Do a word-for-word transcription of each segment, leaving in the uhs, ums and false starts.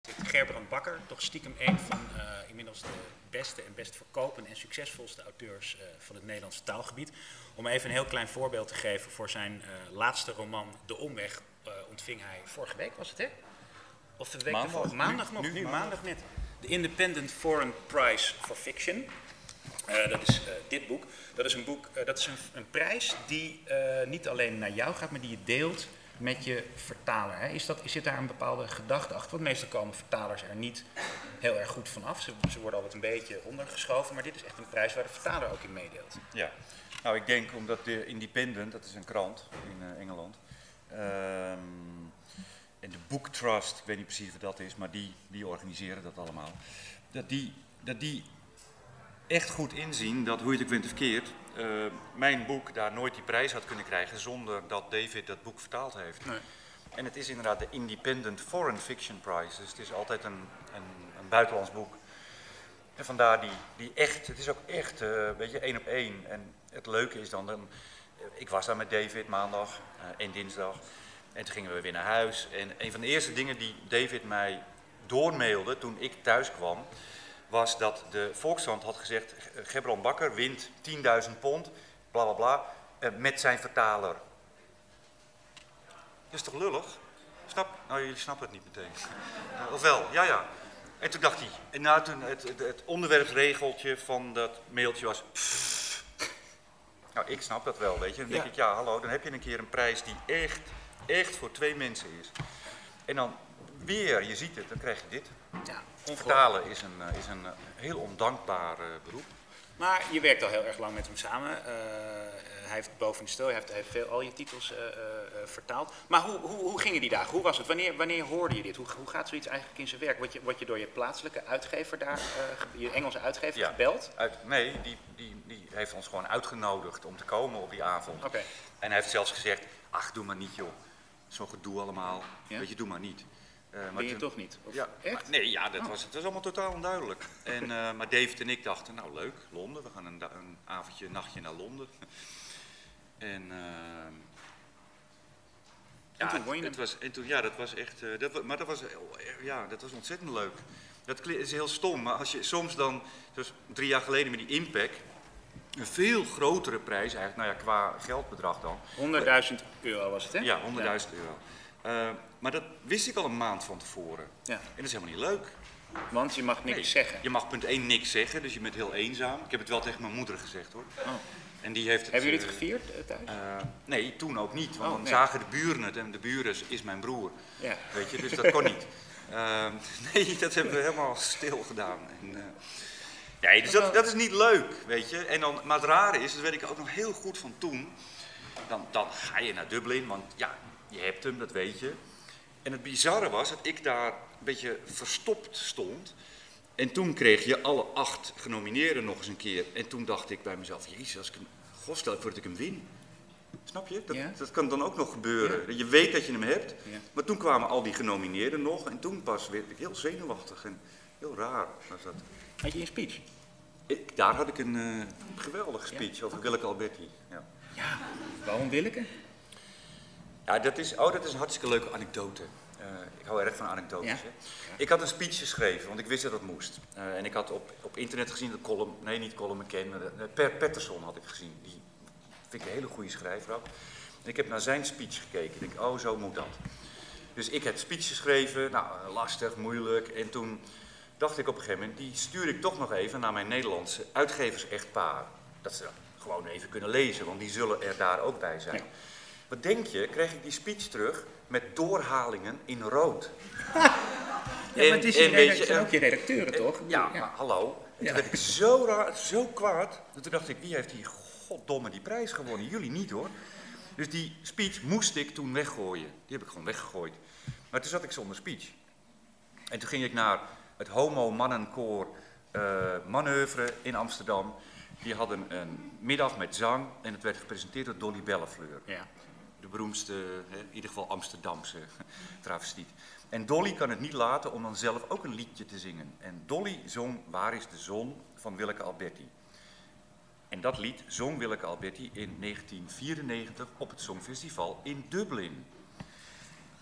Gerbrand Bakker, toch stiekem een van uh, inmiddels de beste en best verkopende en succesvolste auteurs uh, van het Nederlandse taalgebied. Om even een heel klein voorbeeld te geven voor zijn uh, laatste roman De Omweg, uh, ontving hij vorige week, was het hè? Of de week maandag, ervoor? Maandag nog, nu, nu maandag. maandag net. De Independent Foreign Prize for Fiction. Uh, dat is uh, dit boek. Dat is een, boek, uh, dat is een, een prijs die uh, niet alleen naar jou gaat, maar die je deelt met je vertaler. Hè? Is dat, zit daar een bepaalde gedachte achter? Want meestal komen vertalers er niet heel erg goed vanaf. Ze, ze worden altijd een beetje ondergeschoven, maar dit is echt een prijs waar de vertaler ook in meedeelt. Ja, nou ik denk omdat de Independent, dat is een krant in uh, Engeland, um, en de Book Trust, ik weet niet precies wat dat is, maar die, die organiseren dat allemaal. Dat die, dat die echt goed inzien dat, hoe je het ook wint of verkeerd, uh, mijn boek daar nooit die prijs had kunnen krijgen zonder dat David dat boek vertaald heeft. Nee. En het is inderdaad de Independent Foreign Fiction Prize, dus het is altijd een, een, een buitenlands boek. En vandaar die, die echt, het is ook echt, uh, weet je, één op één. En het leuke is dan, dan uh, ik was daar met David maandag uh, en dinsdag. En toen gingen we weer naar huis. En een van de eerste dingen die David mij doormailde toen ik thuis kwam, was dat de Volkskrant had gezegd, Gerbrand Bakker wint tienduizend pond, bla bla bla, uh, met zijn vertaler. Dat is toch lullig? Snap? Nou, jullie snappen het niet meteen. Of wel? Ja, ja. En toen dacht hij, en nou, toen het, het, het onderwerpsregeltje van dat mailtje was, pff. Nou, ik snap dat wel, weet je. Dan denk ja. ik, ja, hallo, dan heb je een keer een prijs die echt, echt voor twee mensen is. En dan weer, je ziet het, dan krijg je dit. Ja, vertalen is een, is een heel ondankbaar uh, beroep. Maar je werkt al heel erg lang met hem samen. Uh, hij heeft boven de stil, hij heeft, hij heeft veel, al je titels uh, uh, vertaald. Maar hoe, hoe, hoe gingen die dagen? Hoe was het? Wanneer, wanneer hoorde je dit? Hoe, hoe gaat zoiets eigenlijk in zijn werk? Word je, word je door je plaatselijke uitgever daar, uh, je Engelse uitgever, ja, gebeld? Uit, nee, die, die, die heeft ons gewoon uitgenodigd om te komen op die avond. Okay. En hij heeft zelfs gezegd, ach, doe maar niet joh. Zo'n gedoe allemaal. Ja? Weet je, doe maar niet. Uh, maar je toch niet? Of ja, echt? Maar, nee, ja, dat, oh. was, dat was allemaal totaal onduidelijk. En, uh, maar David en ik dachten, nou leuk, Londen, we gaan een, een avondje, een nachtje naar Londen. En, uh, ja, en toen het, het was, en toen, ja, dat was echt, uh, dat, maar dat was, ja, dat was ontzettend leuk. Dat is heel stom, maar als je soms dan, zoals drie jaar geleden met die Impact, een veel grotere prijs eigenlijk, nou ja, qua geldbedrag dan. honderdduizend euro was het, hè? Ja, honderdduizend euro. Uh, maar dat wist ik al een maand van tevoren. Ja. En dat is helemaal niet leuk. Want je mag niks nee, zeggen. Je mag punt één niks zeggen, dus je bent heel eenzaam. Ik heb het wel tegen mijn moeder gezegd hoor. Oh. En die heeft het, Hebben jullie het gevierd uh, thuis? Uh, nee, toen ook niet. Want oh, dan nee. zagen de buren het en de buren is mijn broer. Ja. Weet je, dus dat kon niet. Uh, nee, dat hebben we helemaal stil gedaan. En, uh, nee, dus dat, dat is niet leuk, weet je. En dan, maar het rare is, dat weet ik ook nog heel goed van toen. Dan, dan ga je naar Dublin, want ja, je hebt hem, dat weet je. En het bizarre was dat ik daar een beetje verstopt stond. En toen kreeg je alle acht genomineerden nog eens een keer. En toen dacht ik bij mezelf, jezus, als ik hem, god stel ik voor dat ik hem win. Snap je? Dat, ja. dat kan dan ook nog gebeuren. Ja. Je weet dat je hem hebt. Ja. Maar toen kwamen al die genomineerden nog. En toen pas werd ik heel zenuwachtig en heel raar was dat. Had je een speech? Ik, daar had ik een uh, geweldige speech ja. over okay. Willeke Alberti. Ja. ja, waarom Willeke? Ja, dat is, oh, dat is een hartstikke leuke anekdote. Uh, ik hou erg van anekdotes. Ja. Hè? Ja. Ik had een speech geschreven, want ik wist dat dat moest. Uh, en ik had op, op internet gezien dat Colin, nee niet Colin McCann, maar uh, Per Patterson had ik gezien. Die vind ik een hele goede schrijver ook. En ik heb naar zijn speech gekeken. Ik denk, oh zo moet dat. Dus ik heb speech geschreven, nou lastig, moeilijk. En toen dacht ik op een gegeven moment, die stuur ik toch nog even naar mijn Nederlandse uitgevers-echtpaar. Dat ze dat gewoon even kunnen lezen, want die zullen er daar ook bij zijn. Ja. Wat denk je, kreeg ik die speech terug met doorhalingen in rood. Ja, en, maar het is en, weet je, zijn ook je redacteuren, en, toch? Ja, ja, maar hallo. En ja. Toen werd ik zo raar, zo kwaad. En toen dacht ik, wie heeft die goddomme die prijs gewonnen? Jullie niet hoor. Dus die speech moest ik toen weggooien. Die heb ik gewoon weggegooid. Maar toen zat ik zonder speech. En toen ging ik naar het Homo Mannenkoor uh, Manoeuvre in Amsterdam. Die hadden een middag met zang en het werd gepresenteerd door Dolly Bellefleur. Ja. De beroemdste, in ieder geval Amsterdamse travestiet. En Dolly kan het niet laten om dan zelf ook een liedje te zingen. En Dolly zong Waar is de zon van Willeke Alberti. En dat lied zong Willeke Alberti in negentien vierennegentig op het Songfestival in Dublin.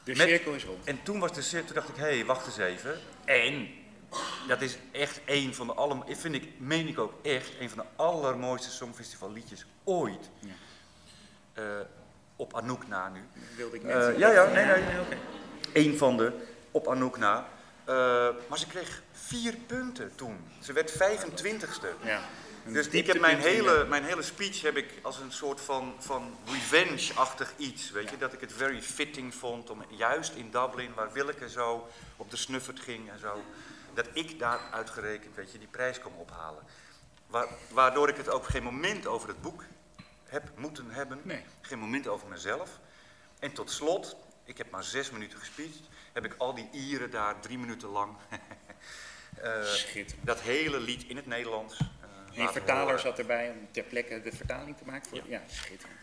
De Met- cirkel is rond. En toen was de cirkel, toen dacht ik, hé, hey, wacht eens even. En dat is echt een van de aller, vind ik, meen ik ook echt, een van de allermooiste Songfestival liedjes ooit. Ja. Uh, op Anouk na nu. Wilde ik net Uh, zeggen. ja, ja, nee, nee. nee okay. Eén van de, op Anouk na. Uh, maar ze kreeg vier punten toen. Ze werd vijfentwintigste. Ja. Dus ik heb mijn hele, mijn hele speech heb ik als een soort van, van revenge-achtig iets, weet je. Dat ik het very fitting vond om juist in Dublin, waar Willeke zo op de snuffert ging en zo, dat ik daar uitgerekend, weet je, die prijs kon ophalen. Wa waardoor ik het ook geen moment over het boek heb moeten hebben, nee. Geen moment over mezelf. En tot slot, ik heb maar zes minuten gespeecht, heb ik al die Ieren daar drie minuten lang, uh, dat hele lied in het Nederlands. Uh, en vertaler zat erbij om ter plekke de vertaling te maken? Voor, ja. ja, schitterend.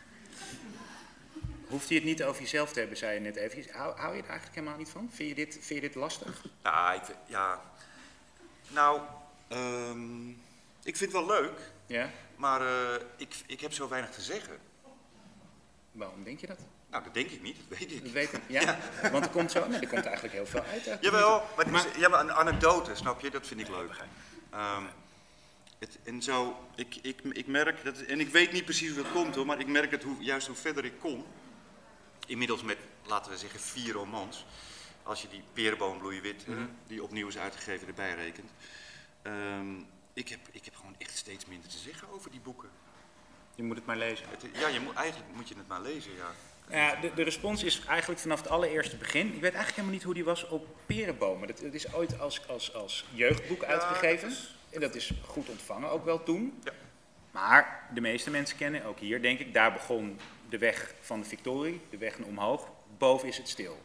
Hoeft je het niet over jezelf te hebben, zei je net even. Hou, hou je er eigenlijk helemaal niet van? Vind je dit, vind je dit lastig? Ja, ik, ja. Nou, um, ik vind het wel leuk, ja? maar uh, ik, ik heb zo weinig te zeggen. Waarom denk je dat? Nou, dat denk ik niet, dat weet ik. Dat weet ik, ja? ja. Want er komt zo, nee, er komt eigenlijk heel veel uit. Hè? Jawel, maar, maar, ja, maar een anekdote, snap je, dat vind ik leuk. Um, het, en zo, ik, ik, ik merk, dat, en ik weet niet precies hoe dat komt hoor, maar ik merk dat hoe, juist hoe verder ik kom, inmiddels met, laten we zeggen, vier romans, als je die Perenboom Bloeiwit, mm-hmm. die opnieuw is uitgegeven, erbij rekent. Um, ik, heb, ik heb gewoon echt steeds minder te zeggen over die boeken. Je moet het maar lezen. Het, ja, je moet, eigenlijk moet je het maar lezen, ja. Ja, de, de respons is eigenlijk vanaf het allereerste begin. Ik weet eigenlijk helemaal niet hoe die was op Perenbomen. Dat, dat is ooit als, als, als jeugdboek ja, uitgegeven. Dat is... En dat is goed ontvangen ook wel toen. Ja. Maar de meeste mensen kennen, ook hier denk ik, daar begon de weg van de Victorie, de weg naar omhoog. Boven is het stil.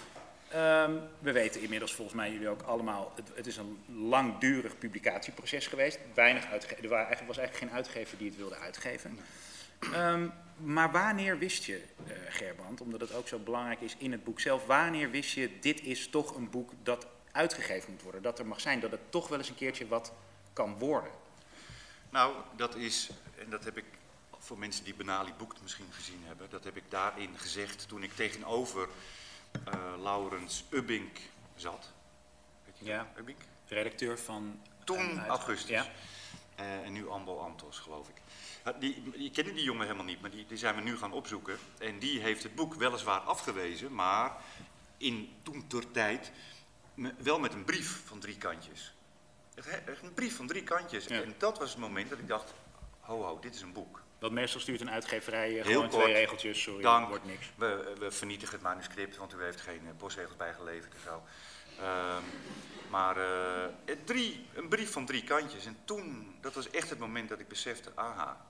Um, we weten inmiddels volgens mij jullie ook allemaal, het, het is een langdurig publicatieproces geweest. Weinig uitge- er was eigenlijk geen uitgever die het wilde uitgeven. Um, maar wanneer wist je, uh, Gerbrand, omdat het ook zo belangrijk is in het boek zelf, wanneer wist je, dit is toch een boek dat uitgegeven moet worden, dat er mag zijn, dat het toch wel eens een keertje wat kan worden? Nou, dat is, en dat heb ik voor mensen die Benali Boekt misschien gezien hebben, dat heb ik daarin gezegd toen ik tegenover uh, Laurens Ubbink zat. Weet je ja, Ubbink? Redacteur van... Toen uh, augustus. Ja. Uh, en nu Ambo Antos, geloof ik. Uh, die, je kende die jongen helemaal niet, maar die, die zijn we nu gaan opzoeken. En die heeft het boek weliswaar afgewezen, maar in toen ter tijd me, wel met een brief van drie kantjes. Een brief van drie kantjes. Ja. En dat was het moment dat ik dacht, ho ho, dit is een boek. Want meestal stuurt een uitgeverij uh, gewoon kort, twee regeltjes, sorry, dank, wordt niks. We, we vernietigen het manuscript, want u heeft geen uh, postregels bijgeleverd en zo. Um, maar uh, drie, een brief van drie kantjes. En toen, dat was echt het moment dat ik besefte, aha,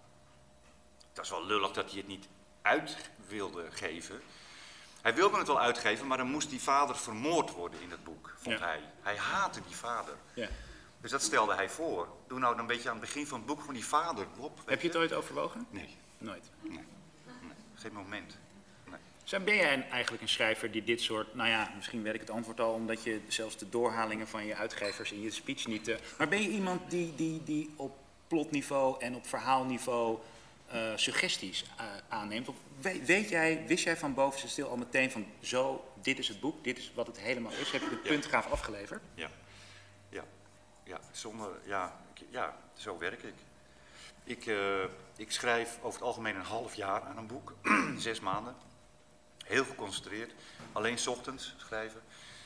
dat is wel lullig dat hij het niet uit wilde geven. Hij wilde het wel uitgeven, maar dan moest die vader vermoord worden in het boek, vond ja. hij. Hij haatte die vader. Ja. Dus dat stelde hij voor. Doe nou een beetje aan het begin van het boek van die vader op. Heb je het ooit overwogen? Nee. Nooit? Nee. nee. Geen moment. Nee. Zo, ben jij een, eigenlijk een schrijver die dit soort, nou ja, misschien weet ik het antwoord al, omdat je zelfs de doorhalingen van je uitgevers in je speech niet... Uh, maar ben je iemand die, die, die op plotniveau en op verhaalniveau uh, suggesties uh, aanneemt? Of weet, weet jij, wist jij van boven stil al meteen van zo, dit is het boek, dit is wat het helemaal is? Heb je de puntgraaf ja. afgeleverd? Ja. Ja. Ja, zonder, ja, ja, zo werk ik. Ik, uh, ik schrijf over het algemeen een half jaar aan een boek, zes maanden. Heel geconcentreerd, alleen 's ochtends schrijven.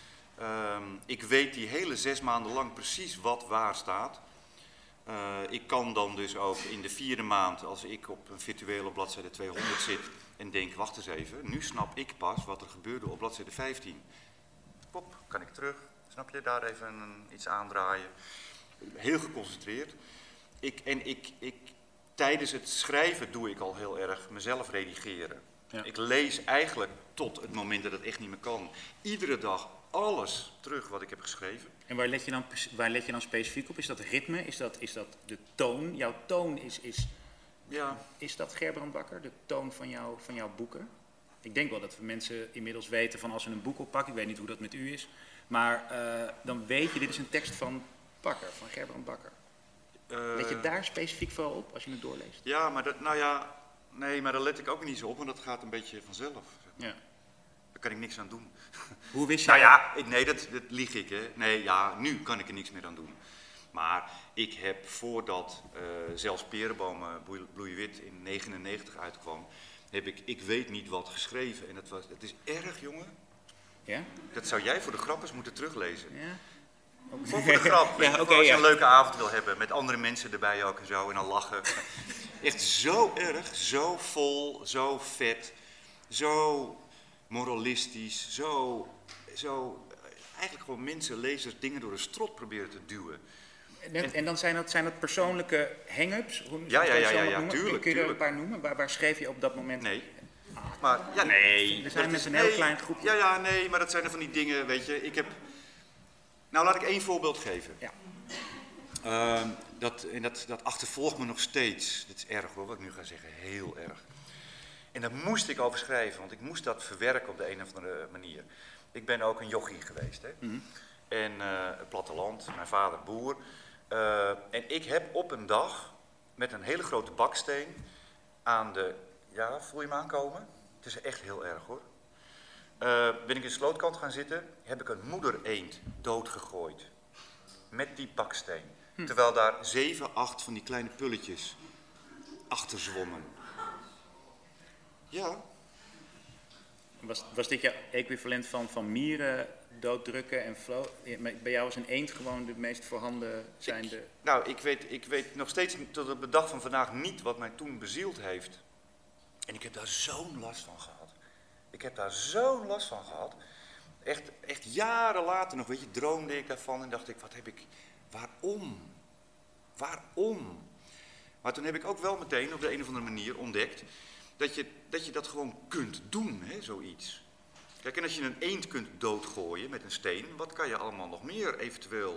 Um, ik weet die hele zes maanden lang precies wat waar staat. Uh, ik kan dan dus ook in de vierde maand, als ik op een virtuele bladzijde tweehonderd zit en denk, wacht eens even, nu snap ik pas wat er gebeurde op bladzijde vijftien. Pop, kan ik terug. Snap je, daar even een, iets aandraaien. Heel geconcentreerd. Ik, en ik, ik, tijdens het schrijven doe ik al heel erg mezelf redigeren. Ja. Ik lees eigenlijk tot het moment dat het echt niet meer kan. Iedere dag alles terug wat ik heb geschreven. En waar let je dan, waar let je dan specifiek op? Is dat ritme? Is dat, is dat de toon? Jouw toon is... is, ja. is dat Gerbrand Bakker, de toon van, jou, van jouw boeken? Ik denk wel dat we mensen inmiddels weten van als ze een boek oppakken, ik weet niet hoe dat met u is, maar uh, dan weet je, dit is een tekst van Bakker, van Gerbrand Bakker. Uh, let je daar specifiek vooral op als je het doorleest? Ja, maar dat, nou ja, nee, maar daar let ik ook niet zo op, want dat gaat een beetje vanzelf. Ja. Daar kan ik niks aan doen. Hoe wist Nou jij? ja, ik, nee, dat, dat lieg ik, hè. Nee, ja, nu kan ik er niks meer aan doen. Maar ik heb voordat uh, zelfs Perenbomen bloeien wit in negenennegentig uitkwam, heb ik Ik weet niet wat geschreven. En dat, was, dat is erg, jongen. Ja? Dat zou jij voor de grap eens moeten teruglezen. Ja? Voor, voor de grap. Ja, okay, als je ja. een leuke avond wil hebben, met andere mensen erbij ook en zo, en dan lachen. Echt zo erg, zo vol, zo vet, zo moralistisch, zo, zo eigenlijk gewoon mensen, lezers, dingen door de strot proberen te duwen. En, en dan zijn dat, zijn dat persoonlijke hang-ups? Hoe, Ja, ja, ja, ja, zo ja, noemen? tuurlijk, Kun je er een tuurlijk. paar noemen? Waar, waar schreef je op dat moment? Nee. Maar, ja, nee. We zijn dat met is- een heel nee, klein groepje. Ja, ja, nee, maar dat zijn er van die dingen, weet je. Ik heb... Nou, laat ik één voorbeeld geven. Ja. Uh, dat, en dat, dat achtervolgt me nog steeds. Dat is erg hoor, wat ik nu ga zeggen. Heel erg. En daar moest ik over schrijven, want ik moest dat verwerken op de een of andere manier. Ik ben ook een jochie geweest, hè. Mm-hmm. En uh, het platteland, mijn vader boer. Uh, en ik heb op een dag met een hele grote baksteen aan de... Ja, voel je me aankomen? Het is echt heel erg hoor. Uh, ben ik in de slootkant gaan zitten, heb ik een moeder-eend doodgegooid. Met die baksteen. Hm. Terwijl daar zeven, acht van die kleine pulletjes achter zwommen. Ja. Was, was dit jouw equivalent van, van mieren dooddrukken en vlo- bij jou was een eend gewoon de meest voorhanden zijnde? Ik, nou, ik weet, ik weet nog steeds tot op de dag van vandaag niet wat mij toen bezield heeft. En ik heb daar zo'n last van gehad. Ik heb daar zo'n last van gehad. Echt, echt jaren later nog, weet je, droomde ik daarvan en dacht ik, wat heb ik, waarom? Waarom? Maar toen heb ik ook wel meteen op de een of andere manier ontdekt dat je dat, je dat gewoon kunt doen, hè, zoiets. Kijk, en als je een eend kunt doodgooien met een steen, wat kan je allemaal nog meer eventueel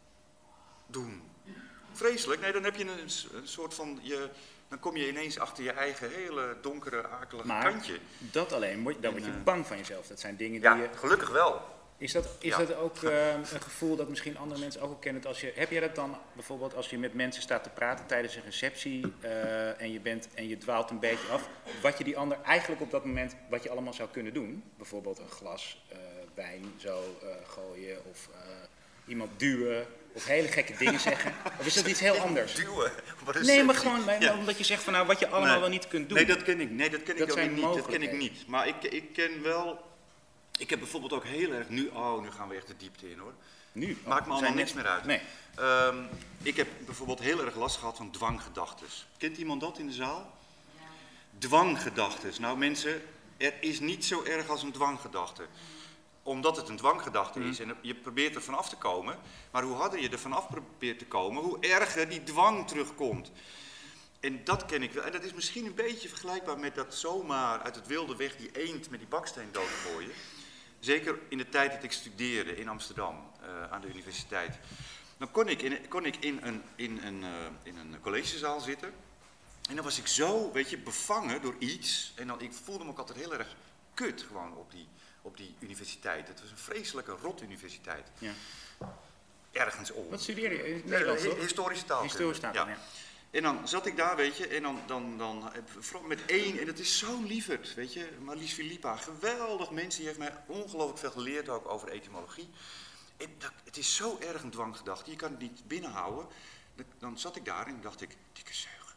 doen? Vreselijk, nee, dan heb je een, een soort van, je, dan kom je ineens achter je eigen hele donkere, akelige maar kantje. dat alleen, word- dan word je En, uh, bang van jezelf. Dat zijn dingen die Ja, je... gelukkig wel. Is dat, is Ja. dat ook uh, een gevoel dat misschien andere mensen ook wel kennen? Als je, heb jij dat dan bijvoorbeeld als je met mensen staat te praten tijdens een receptie uh, en, je bent, en je dwaalt een beetje af, wat je die ander eigenlijk op dat moment, wat je allemaal zou kunnen doen? Bijvoorbeeld een glas uh, wijn zo uh, gooien of uh, iemand duwen of hele gekke dingen zeggen. Of is dat iets heel anders? Duwen? Wat is Nee, dat? maar gewoon maar Ja. omdat je zegt van nou wat je allemaal Nee. wel niet kunt doen. Nee, dat ken ik, nee, dat ken Dat ik ook zijn niet. Dat ken ik mogelijkheden. niet. Maar ik, ik ken wel. Ik heb bijvoorbeeld ook heel erg nu. Oh, nu gaan we echt de diepte in hoor. Nu? Maakt me Oh, allemaal zijn niks net- meer uit. Nee. Um, ik heb bijvoorbeeld heel erg last gehad van dwanggedachtes. Kent iemand dat in de zaal? Ja. Dwanggedachtes. Nou mensen, er is niet zo erg als een dwanggedachte. Omdat het een dwanggedachte Mm. is en je probeert er vanaf te komen. Maar hoe harder je er vanaf probeert te komen, hoe erger die dwang terugkomt. En dat ken ik wel. En dat is misschien een beetje vergelijkbaar met dat zomaar uit het wilde weg die eend met die baksteen doodgooien. Zeker in de tijd dat ik studeerde in Amsterdam, uh, aan de universiteit. Dan kon ik in, kon ik in, een, in, een, uh, in een collegezaal zitten. En dan was ik zo, weet je, bevangen door iets. En dan, ik voelde me ook altijd heel erg kut gewoon op die, op die universiteit. Het was een vreselijke rot universiteit. Ja. Ergens om. Wat studeerde je? In het Nederlands, Uh, toch? Historische taalkunde. Historische taalkunde, ja. En dan zat ik daar, weet je, en dan, dan, dan vooral met één, en het is zo'n lieverd, weet je, Marlies Philippa, geweldig mens, die heeft mij ongelooflijk veel geleerd ook over etymologie. En dat, het is zo erg een dwanggedachte, je kan het niet binnenhouden. Dan, dan zat ik daar en dacht ik, dikke zeug.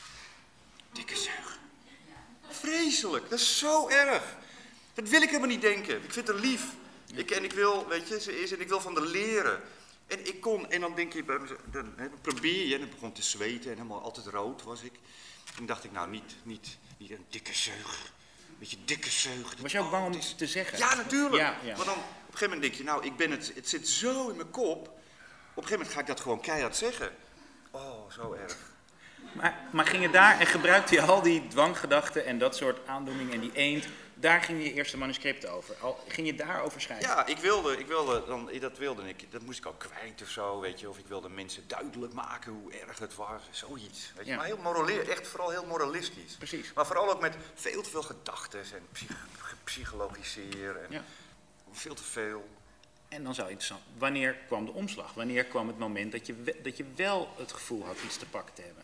Dikke zeug. Vreselijk, dat is zo erg. Dat wil ik helemaal niet denken, ik vind haar lief. Ik, en ik wil, weet je, ze is en ik wil van haar leren. En ik kon, en dan denk je, bij mezelf, dan, dan probeer je, en dan begon te zweten en helemaal altijd rood was ik. En dacht ik, nou niet, niet, niet een dikke zeug, weet je, dikke zeug. Was je ook bang om het is- te zeggen? Ja, natuurlijk. Ja, ja. Maar dan, op een gegeven moment denk je, nou, ik ben het, het zit zo in mijn kop. Op een gegeven moment ga ik dat gewoon keihard zeggen. Oh, zo erg. Maar, maar ging je daar en gebruikte je al die dwanggedachten en dat soort aandoeningen en die eend, daar ging je eerste manuscript over. Al, ging je daarover schrijven? Ja, ik wilde, ik wilde, dan, dat wilde ik, dat moest ik ook kwijt of zo, weet je. Of ik wilde mensen duidelijk maken hoe erg het was, zoiets. Weet je. Ja. Maar heel moralistisch, echt vooral heel moralistisch. Precies. Maar vooral ook met veel te veel gedachten en psych psychologiseer en Ja. veel te veel. En dan zou je interessant, wanneer kwam de omslag? Wanneer kwam het moment dat je, we- dat je wel het gevoel had iets te pakken te hebben?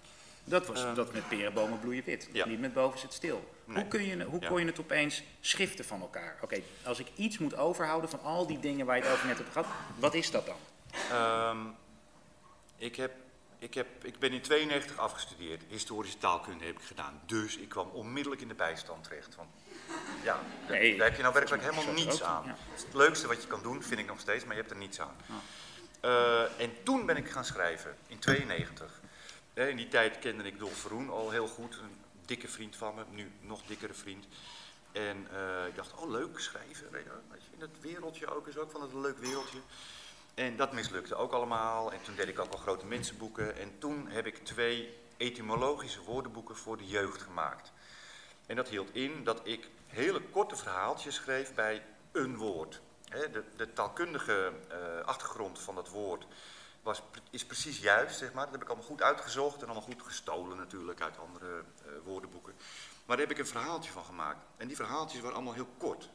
Dat was Uh, dat met perenbomen bloeien wit, ja. niet met boven zit stil. Nee. Hoe, kun je, hoe Ja. kon je het opeens schiften van elkaar? Oké, okay, als ik iets moet overhouden van al die dingen waar je het over net hebt gehad, wat is dat dan? Um, ik, heb, ik, heb, ik ben in tweeënnegentig afgestudeerd, historische taalkunde heb ik gedaan. Dus ik kwam onmiddellijk in de bijstand terecht. Want, ja, nee, daar heb je nou werkelijk helemaal niets ook, aan. Ja. Het is het leukste wat je kan doen, vind ik nog steeds, maar je hebt er niets aan. Oh. Uh, en toen ben ik gaan schrijven, in tweeënnegentig. In die tijd kende ik Dolf Verroen al heel goed, een dikke vriend van me, nu nog dikkere vriend. En uh, ik dacht, oh leuk, schrijven, weet je, in dat wereldje ook, is ook van het een leuk wereldje. En dat mislukte ook allemaal. En toen deed ik ook al grote mensenboeken. En toen heb ik twee etymologische woordenboeken voor de jeugd gemaakt. En dat hield in dat ik hele korte verhaaltjes schreef bij een woord. He, de, de taalkundige uh, achtergrond van dat woord was, is precies juist, zeg maar. Dat heb ik allemaal goed uitgezocht en allemaal goed gestolen natuurlijk uit andere uh, woordenboeken. Maar daar heb ik een verhaaltje van gemaakt. En die verhaaltjes waren allemaal heel kort.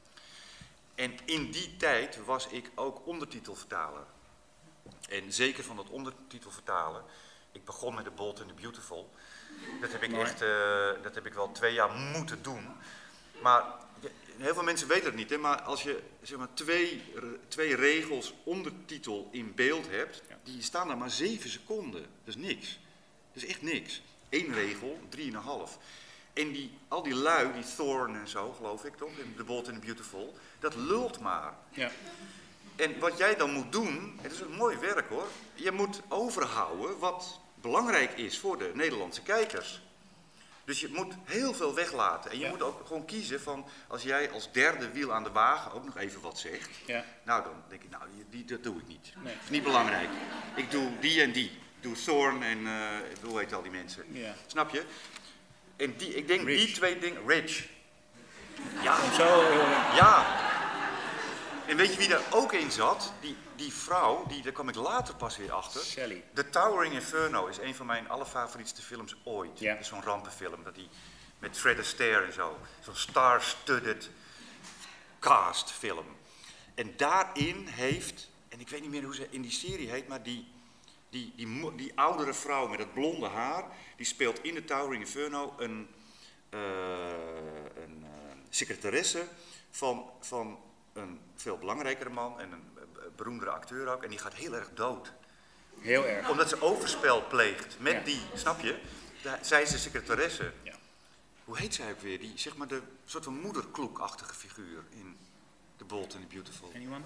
En in die tijd was ik ook ondertitelvertaler. En zeker van dat ondertitelvertalen. Ik begon met The Bold and the Beautiful. Dat heb ik Mooi. echt, uh, dat heb ik wel twee jaar moeten doen. Maar heel veel mensen weten het niet, hè, maar als je zeg maar twee, twee regels ondertitel in beeld hebt, ja. die staan daar maar zeven seconden. Dat is niks. Dat is echt niks. Eén regel, drieënhalf. En die, al die lui, die Thorn en zo, geloof ik toch, in The Bold and the Beautiful, dat lult maar. Ja. En wat jij dan moet doen, het is een mooi werk hoor, je moet overhouden wat belangrijk is voor de Nederlandse kijkers. Dus je moet heel veel weglaten. En je ja. moet ook gewoon kiezen van, als jij als derde wiel aan de wagen ook nog even wat zegt. Ja. Nou, dan denk ik, nou, die, die, dat doe ik niet. Nee. Dat is niet belangrijk. Ik doe die en die. Ik doe Thorn en, uh, hoe heet al die mensen. Ja. Snap je? En die, ik denk Rich. die twee dingen, Rich. Ja. Zo, uh... Ja. En weet je wie daar ook in zat? Die, die vrouw, die, daar kwam ik later pas weer achter. Sally. The Towering Inferno is een van mijn allerfavorietste films ooit. Ja. Dat is zo'n rampenfilm, dat die, met Fred Astaire en zo. Zo'n star-studded cast film. En daarin heeft, en ik weet niet meer hoe ze in die serie heet, maar die, die, die, die oudere vrouw met het blonde haar, die speelt in The Towering Inferno een, uh, een uh, secretaresse van... van een veel belangrijkere man en een beroemdere acteur ook. En die gaat heel erg dood. Heel erg. Omdat ze overspel pleegt met ja. die, snap je? De, zij is de secretaresse. Ja. Hoe heet zij ook weer? Die, zeg maar de soort van moederkloekachtige figuur in The Bold and the Beautiful. Anyone?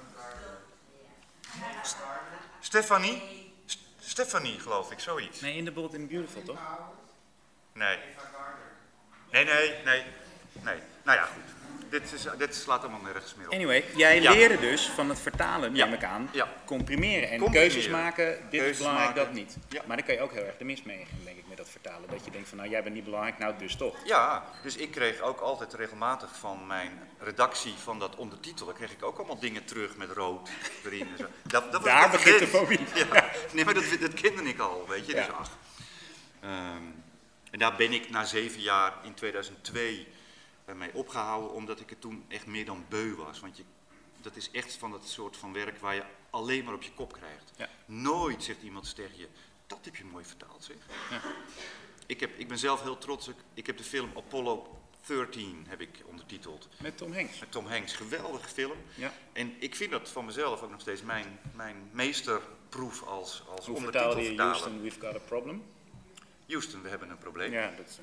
St Stephanie? St Stephanie, geloof ik, zoiets. Nee, in The Bold and the Beautiful, toch? Nee. Nee, nee, nee. Nee. Nou ja, goed. Dit, is, dit slaat allemaal nergens meer op. Anyway, jij ja. leerde dus van het vertalen, ja. neem ik aan, ja. comprimeren en comprimeren. keuzes maken. Dit keuzes is belangrijk, maken. dat niet. Ja. Maar dan kan je ook heel erg de mis mee gaan, denk ik, met dat vertalen. Dat je denkt van, nou, jij bent niet belangrijk, nou dus toch. Ja, dus ik kreeg ook altijd regelmatig van mijn redactie van dat ondertitelen, kreeg ik ook allemaal dingen terug met rood erin en zo. Dat, dat was Daar begint de fobie. Ja. Nee, maar dat, dat kende ik al, weet je. Ja. Dus ach. Um, en daar ben ik na zeven jaar in tweeduizend twee mee opgehouden, omdat ik het toen echt meer dan beu was. Want je, dat is echt van dat soort van werk waar je alleen maar op je kop krijgt. Ja. Nooit zegt iemand tegen je, dat heb je mooi vertaald, zeg. Ja. Ik, heb, ik ben zelf heel trots, ik, ik heb de film Apollo dertien heb ik ondertiteld. Met Tom Hanks. Met Tom Hanks, geweldige film. Ja. En ik vind dat van mezelf ook nog steeds mijn, mijn meesterproef als, als Hoe vertaalde je ondertitelvertaler. Houston, we've got a problem? Houston, we hebben een probleem. Ja, dat is...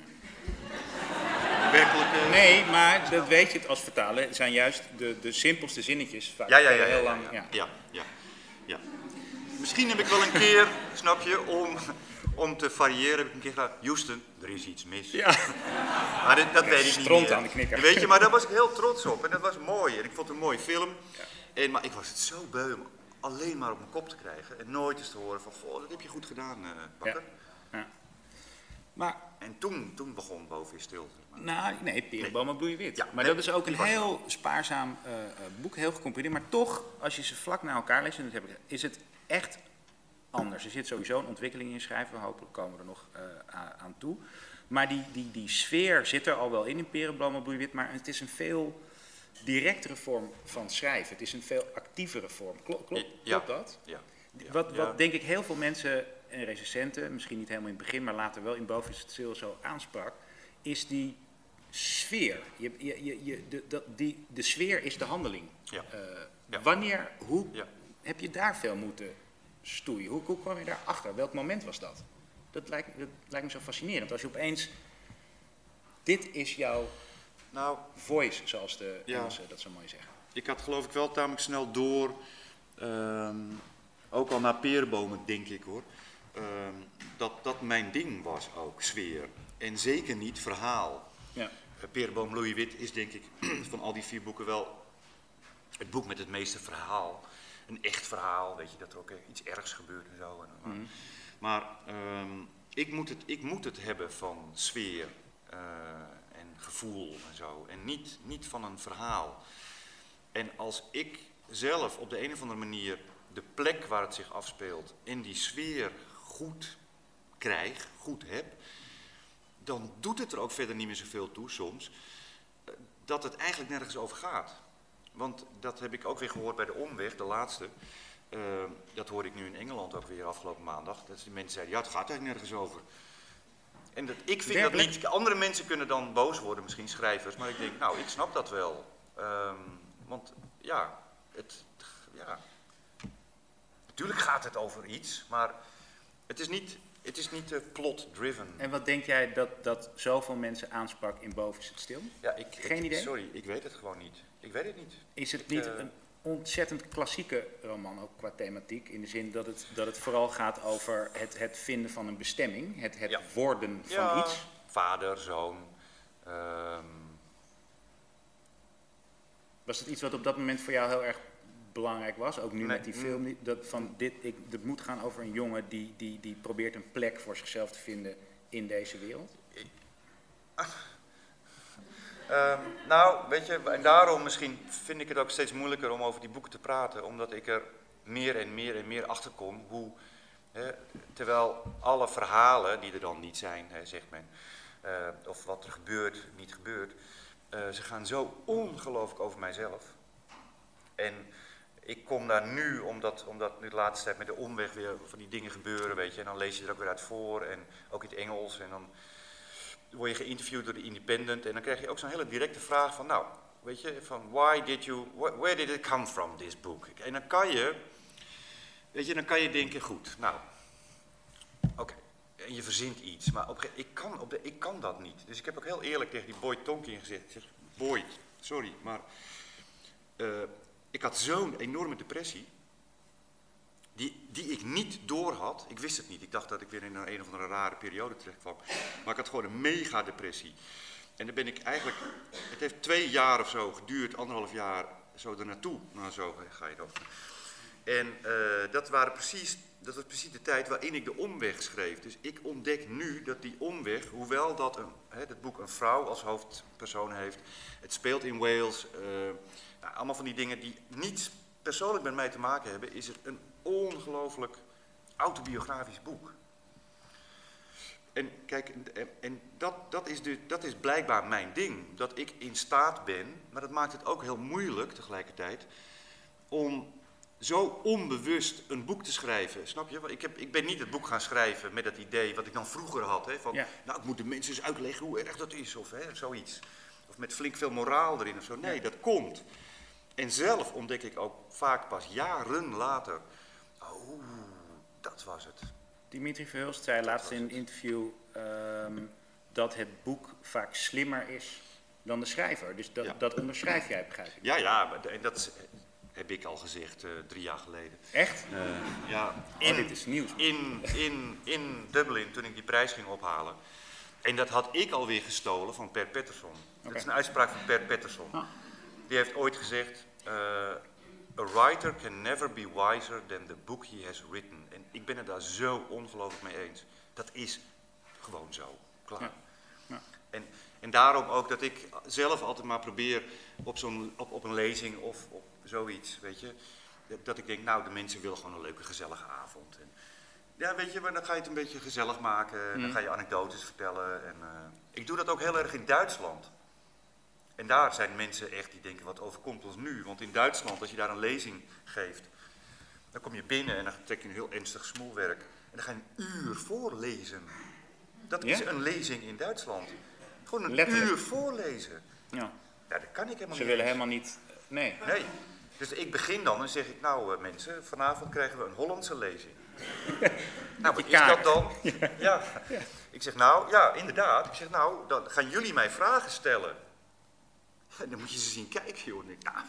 Werkelijk, uh... Nee, maar dat weet je het als vertalen, zijn juist de, de simpelste zinnetjes. Vaak ja, ja, ja, heel ja, lang. ja, Ja. ja, ja, ja. Misschien heb ik wel een keer, snap je, om, om te variëren, heb ik een keer gedaan, Houston, er is iets mis. Ja. Maar dit, dat weet ik niet Stront meer. aan de knikker. Weet je, maar daar was ik heel trots op en dat was mooi. En ik vond het een mooie film. Ja. En, maar ik was het zo beu om alleen maar op mijn kop te krijgen en nooit eens te horen van, goh, dat heb je goed gedaan, uh, Bakker. Ja. Ja. Maar, en toen, toen begon Boven is stil. Zeg maar. nou, nee, perenbomen bloeien wit. Ja, maar nee, dat is ook een was heel spaarzaam uh, boek, heel gecomprimeerd. Maar toch, als je ze vlak naar elkaar leest, en dat heb ik, is het echt anders. Er zit sowieso een ontwikkeling in schrijven, hopelijk komen we er nog uh, aan toe. Maar die, die, die sfeer zit er al wel in, in perenbomen bloeien wit, maar het is een veel directere vorm van schrijven. Het is een veel actievere vorm. Klopt, klopt, Ja. klopt dat? Ja. Ja. Wat, wat Ja. denk ik heel veel mensen en recensenten, misschien niet helemaal in het begin, maar later wel in Boven is het stil zo aansprak, is die sfeer. Je, je, je, je, de, de, die, de sfeer is de handeling. Ja. Uh, ja. Wanneer, hoe ja. heb je daar veel moeten stoeien? Hoe, hoe kwam je daarachter? Welk moment was dat? Dat lijkt, dat lijkt me zo fascinerend. Als je opeens, dit is jouw nou, voice, zoals de ja. Engelsen dat zo mooi zeggen. Ik had geloof ik wel tamelijk snel door, um, ook al naar perenbomen denk ik hoor, um, dat dat mijn ding was ook, sfeer. En zeker niet verhaal. Ja. Uh, Perenboom Louis Wit is denk ik van al die vier boeken wel het boek met het meeste verhaal. Een echt verhaal, weet je, dat er ook iets ergs gebeurt en zo. En, mm-hmm. Maar um, ik, moet het, ik moet het hebben van sfeer uh, en gevoel en zo. En niet, niet van een verhaal. En als ik zelf op de een of andere manier de plek waar het zich afspeelt in die sfeer goed krijg, goed heb, dan doet het er ook verder niet meer zoveel toe soms, dat het eigenlijk nergens over gaat. Want dat heb ik ook weer gehoord bij de Omweg, de laatste. Uh, dat hoorde ik nu in Engeland ook weer afgelopen maandag. Dat die mensen zeiden, ja, het gaat eigenlijk nergens over. En dat, ik vind Werkelijk? dat niet. Andere mensen kunnen dan boos worden, misschien schrijvers. Maar ik denk, nou, ik snap dat wel. Um, want ja, het, ja, natuurlijk gaat het over iets, maar het is niet, het is niet uh, plot-driven. En wat denk jij dat, dat zoveel mensen aansprak in Boven is het stil? Ja, ik, Geen ik, idee? Sorry, ik weet het gewoon niet. Ik weet het niet. Is het niet uh, een ontzettend klassieke roman, ook qua thematiek, in de zin dat het, dat het vooral gaat over het, het vinden van een bestemming, het, het ja. worden van ja, iets? Vader, zoon. Um... Was het iets wat op dat moment voor jou heel erg belangrijk was? Ook nu nee, met die film, dat van dit, ik, het moet gaan over een jongen die, die, die probeert een plek voor zichzelf te vinden in deze wereld? Ik, ach. Um, nou, weet je, en daarom misschien vind ik het ook steeds moeilijker om over die boeken te praten, omdat ik er meer en meer en meer achter kom hoe, hè, terwijl alle verhalen, die er dan niet zijn, hè, zegt men, uh, of wat er gebeurt, niet gebeurt, uh, ze gaan zo ongelooflijk over mijzelf. En ik kom daar nu, omdat, omdat nu de laatste tijd met de Omweg weer van die dingen gebeuren, weet je, en dan lees je er ook weer uit voor, en ook in het Engels, en dan word je geïnterviewd door de Independent en dan krijg je ook zo'n hele directe vraag van, nou, weet je, van why did you, where did it come from, this book? En dan kan je, weet je, dan kan je denken, goed, nou, oké, okay, en je verzint iets, maar op, ik, kan op de, ik kan dat niet. Dus ik heb ook heel eerlijk tegen die Boyd Tonkin gezegd, ik zeg, Boyd, sorry, maar uh, ik had zo'n enorme depressie, Die, die ik niet door had. Ik wist het niet. Ik dacht dat ik weer in een, een of andere rare periode terecht kwam. Maar ik had gewoon een mega depressie. En dan ben ik eigenlijk... Het heeft twee jaar of zo geduurd, anderhalf jaar, zo ernaartoe. Nou, zo ga je dan. En uh, dat, waren precies, dat was precies de tijd waarin ik de Omweg schreef. Dus ik ontdek nu dat die Omweg, hoewel dat een, hè, het boek een vrouw als hoofdpersoon heeft. Het speelt in Wales. Uh, nou, allemaal van die dingen die niets persoonlijk met mij te maken hebben, is het een ongelooflijk autobiografisch boek. En kijk, en, en dat, dat, is de, dat is blijkbaar mijn ding. Dat ik in staat ben, maar dat maakt het ook heel moeilijk tegelijkertijd, om zo onbewust een boek te schrijven. Snap je? Ik, heb, ik ben niet het boek gaan schrijven met dat idee wat ik dan vroeger had. Hè, van, ja. nou, ik moet de mensen eens uitleggen hoe erg dat is, of hè, zoiets. Of met flink veel moraal erin of zo. Nee, ja. dat komt. En zelf ontdek ik ook vaak pas jaren later, oh, dat was het. Dimitri Verhulst zei laatst in een interview um, dat het boek vaak slimmer is dan de schrijver. Dus dat, ja. dat onderschrijf jij, begrijp ik. Ja, ja, en dat heb ik al gezegd uh, drie jaar geleden. Echt? Uh, ja, in, oh, dit is nieuws. In, in, in Dublin, toen ik die prijs ging ophalen. En dat had ik alweer gestolen van Per Pettersson. Okay. Dat is een uitspraak van Per Pettersson. Oh. Die heeft ooit gezegd, uh, a writer can never be wiser than the book he has written. En ik ben het daar zo ongelooflijk mee eens. Dat is gewoon zo. Klaar. Ja. Ja. En, en daarom ook dat ik zelf altijd maar probeer op, zo'n, op, op een lezing of op zoiets, weet je. Dat ik denk, nou, de mensen willen gewoon een leuke, gezellige avond. En, ja, weet je, maar dan ga je het een beetje gezellig maken. En dan ga je anekdotes vertellen. En, uh, ik doe dat ook heel erg in Duitsland. En daar zijn mensen echt die denken, wat overkomt ons nu? Want in Duitsland, als je daar een lezing geeft, dan kom je binnen en dan trek je een heel ernstig smoelwerk. En dan ga je een uur voorlezen. Dat Ja? is een lezing in Duitsland. Gewoon een Letterlijk. uur voorlezen. Ja. Ja, dat kan ik helemaal Ze niet willen eens. helemaal niet... Nee. Nee. Dus ik begin dan en zeg ik, nou uh, mensen, vanavond krijgen we een Hollandse lezing. Nou, wat is kaart. dat dan? Ja. Ja. Ik zeg, nou, ja, inderdaad. Ik zeg, nou, dan gaan jullie mij vragen stellen. En dan moet je ze zien kijken, joh. En, ik, nou,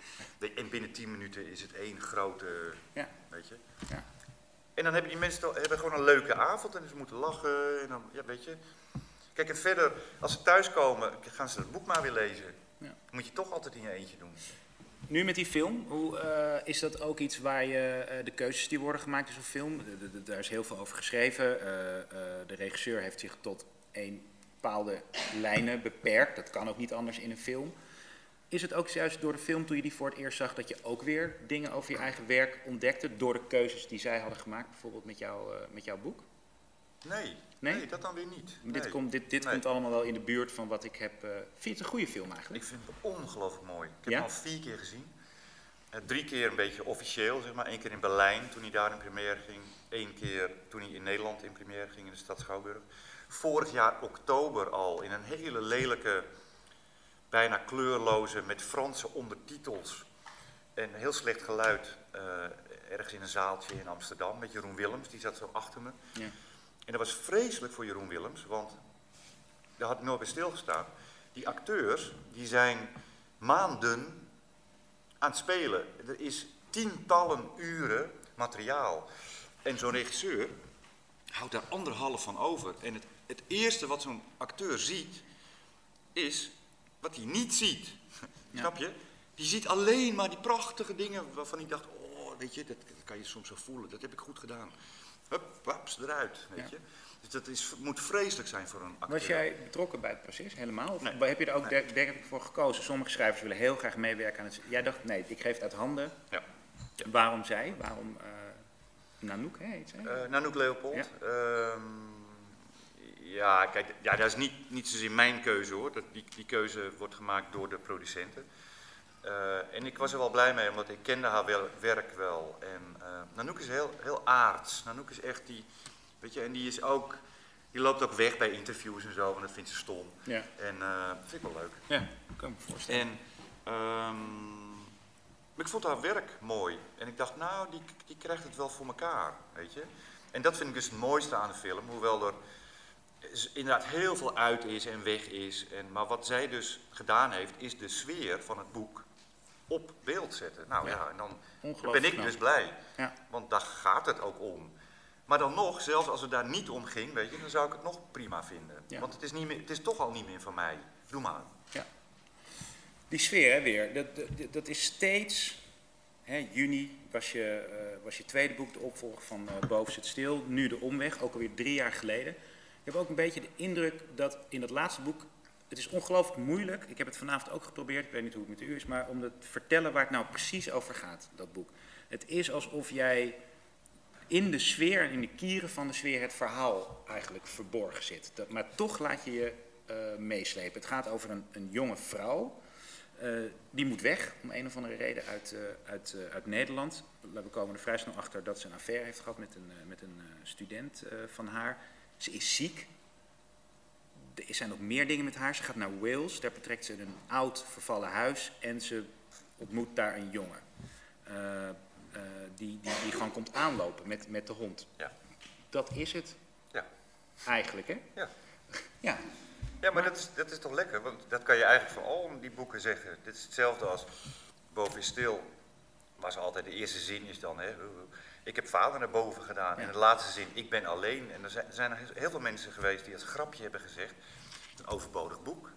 en binnen tien minuten is het één grote, Ja. weet je. Ja. En dan hebben die mensen toch, hebben gewoon een leuke avond en ze moeten lachen. En dan, ja, weet je. Kijk, en verder, als ze thuiskomen, gaan ze het boek maar weer lezen. Ja. Moet je toch altijd in je eentje doen. Nu met die film, hoe, uh, is dat ook iets waar je uh, de keuzes die worden gemaakt in zo'n film, de, de, de, daar is heel veel over geschreven. Uh, uh, de regisseur heeft zich tot één bepaalde lijnen beperkt. Dat kan ook niet anders in een film. Is het ook juist door de film, toen je die voor het eerst zag, dat je ook weer dingen over je eigen werk ontdekte door de keuzes die zij hadden gemaakt, bijvoorbeeld met, jou, uh, met jouw boek? Nee, nee, nee, dat dan weer niet. Nee. Dit, komt, dit, dit nee. komt allemaal wel in de buurt van wat ik heb... Uh, vind je het een goede film eigenlijk? Ik vind het ongelooflijk mooi. Ik heb ja? hem al vier keer gezien. Uh, drie keer een beetje officieel, zeg maar. Eén keer in Berlijn, toen hij daar in première ging. Eén keer toen hij in Nederland in première ging, in de stad Schouwburg. Vorig jaar oktober al, in een hele lelijke, bijna kleurloze, met Franse ondertitels. En heel slecht geluid, uh, ergens in een zaaltje in Amsterdam, met Jeroen Willems, die zat zo achter me. Ja. En dat was vreselijk voor Jeroen Willems, want daar had ik nooit bij stilgestaan. Die acteurs, die zijn maanden aan het spelen. Er is tientallen uren materiaal. En zo'n regisseur houdt daar anderhalf van over. En het, het eerste wat zo'n acteur ziet, is wat hij niet ziet. Ja. Snap je? Die ziet alleen maar die prachtige dingen waarvan hij dacht, oh, weet je, dat, dat kan je soms zo voelen, dat heb ik goed gedaan. Hup, waps, eruit, weet ja. je. Dus dat is, moet vreselijk zijn voor een acteur. Was jij betrokken bij het proces, helemaal? Of nee. heb je er ook nee. werkelijk voor gekozen? Sommige schrijvers willen heel graag meewerken aan het... Jij dacht, nee, ik geef het uit handen. Ja. Ja. Waarom zij? Waarom uh, Nanook, hè, heet zij? Uh, Nanook Leopold. Ja, um, ja kijk, ja, dat is niet, niet zozeer mijn keuze hoor. Dat, die, die keuze wordt gemaakt door de producenten. Uh, en ik was er wel blij mee, omdat ik kende haar wel, werk wel. En uh, Nanook is heel, heel aards. Nanook is echt die, weet je, en die is ook, die loopt ook weg bij interviews en zo, want dat vindt ze stom. Ja. En uh, dat vind ik wel leuk. Ja, dat kan ik me voorstellen. En um, ik vond haar werk mooi. En ik dacht, nou, die, die krijgt het wel voor elkaar, weet je. En dat vind ik dus het mooiste aan de film, hoewel er inderdaad heel veel uit is en weg is. En, maar wat zij dus gedaan heeft, is de sfeer van het boek op beeld zetten. Nou ja, ja en dan ben ik dus blij. Ja. Want daar gaat het ook om. Maar dan nog, zelfs als het daar niet om ging, weet je, dan zou ik het nog prima vinden. Ja. Want het is, niet meer, het is toch al niet meer van mij. Doe maar. Ja. Die sfeer hè, weer, dat, dat, dat is steeds... Hè, juni was je, uh, was je tweede boek, de opvolger van uh, Boven zit stil. Nu De Omweg, ook alweer drie jaar geleden. Ik heb ook een beetje de indruk dat in dat laatste boek... Het is ongelooflijk moeilijk, ik heb het vanavond ook geprobeerd, ik weet niet hoe het met u is, maar om te vertellen waar het nou precies over gaat, dat boek. Het is alsof jij in de sfeer en in de kieren van de sfeer het verhaal eigenlijk verborgen zit. Dat, maar toch laat je je uh, meeslepen. Het gaat over een, een jonge vrouw, uh, die moet weg om een of andere reden uit, uh, uit, uh, uit Nederland. We komen er vrij snel achter dat ze een affaire heeft gehad met een, uh, met een uh, student uh, van haar. Ze is ziek. Er zijn nog meer dingen met haar. Ze gaat naar Wales, daar betrekt ze een oud vervallen huis en ze ontmoet daar een jongen. Uh, uh, die, die, die gewoon komt aanlopen met, met de hond. Ja. Dat is het. Ja. Eigenlijk, hè? Ja. Ja. Ja, maar dat is, dat is toch lekker, want dat kan je eigenlijk voor al die boeken zeggen. Dit is hetzelfde als Boven is stil, waar ze altijd de eerste zin is dan, hè. Ik heb vader naar boven gedaan. Ja. En de laatste zin, ik ben alleen. En er zijn, er zijn heel veel mensen geweest die als grapje hebben gezegd, een overbodig boek.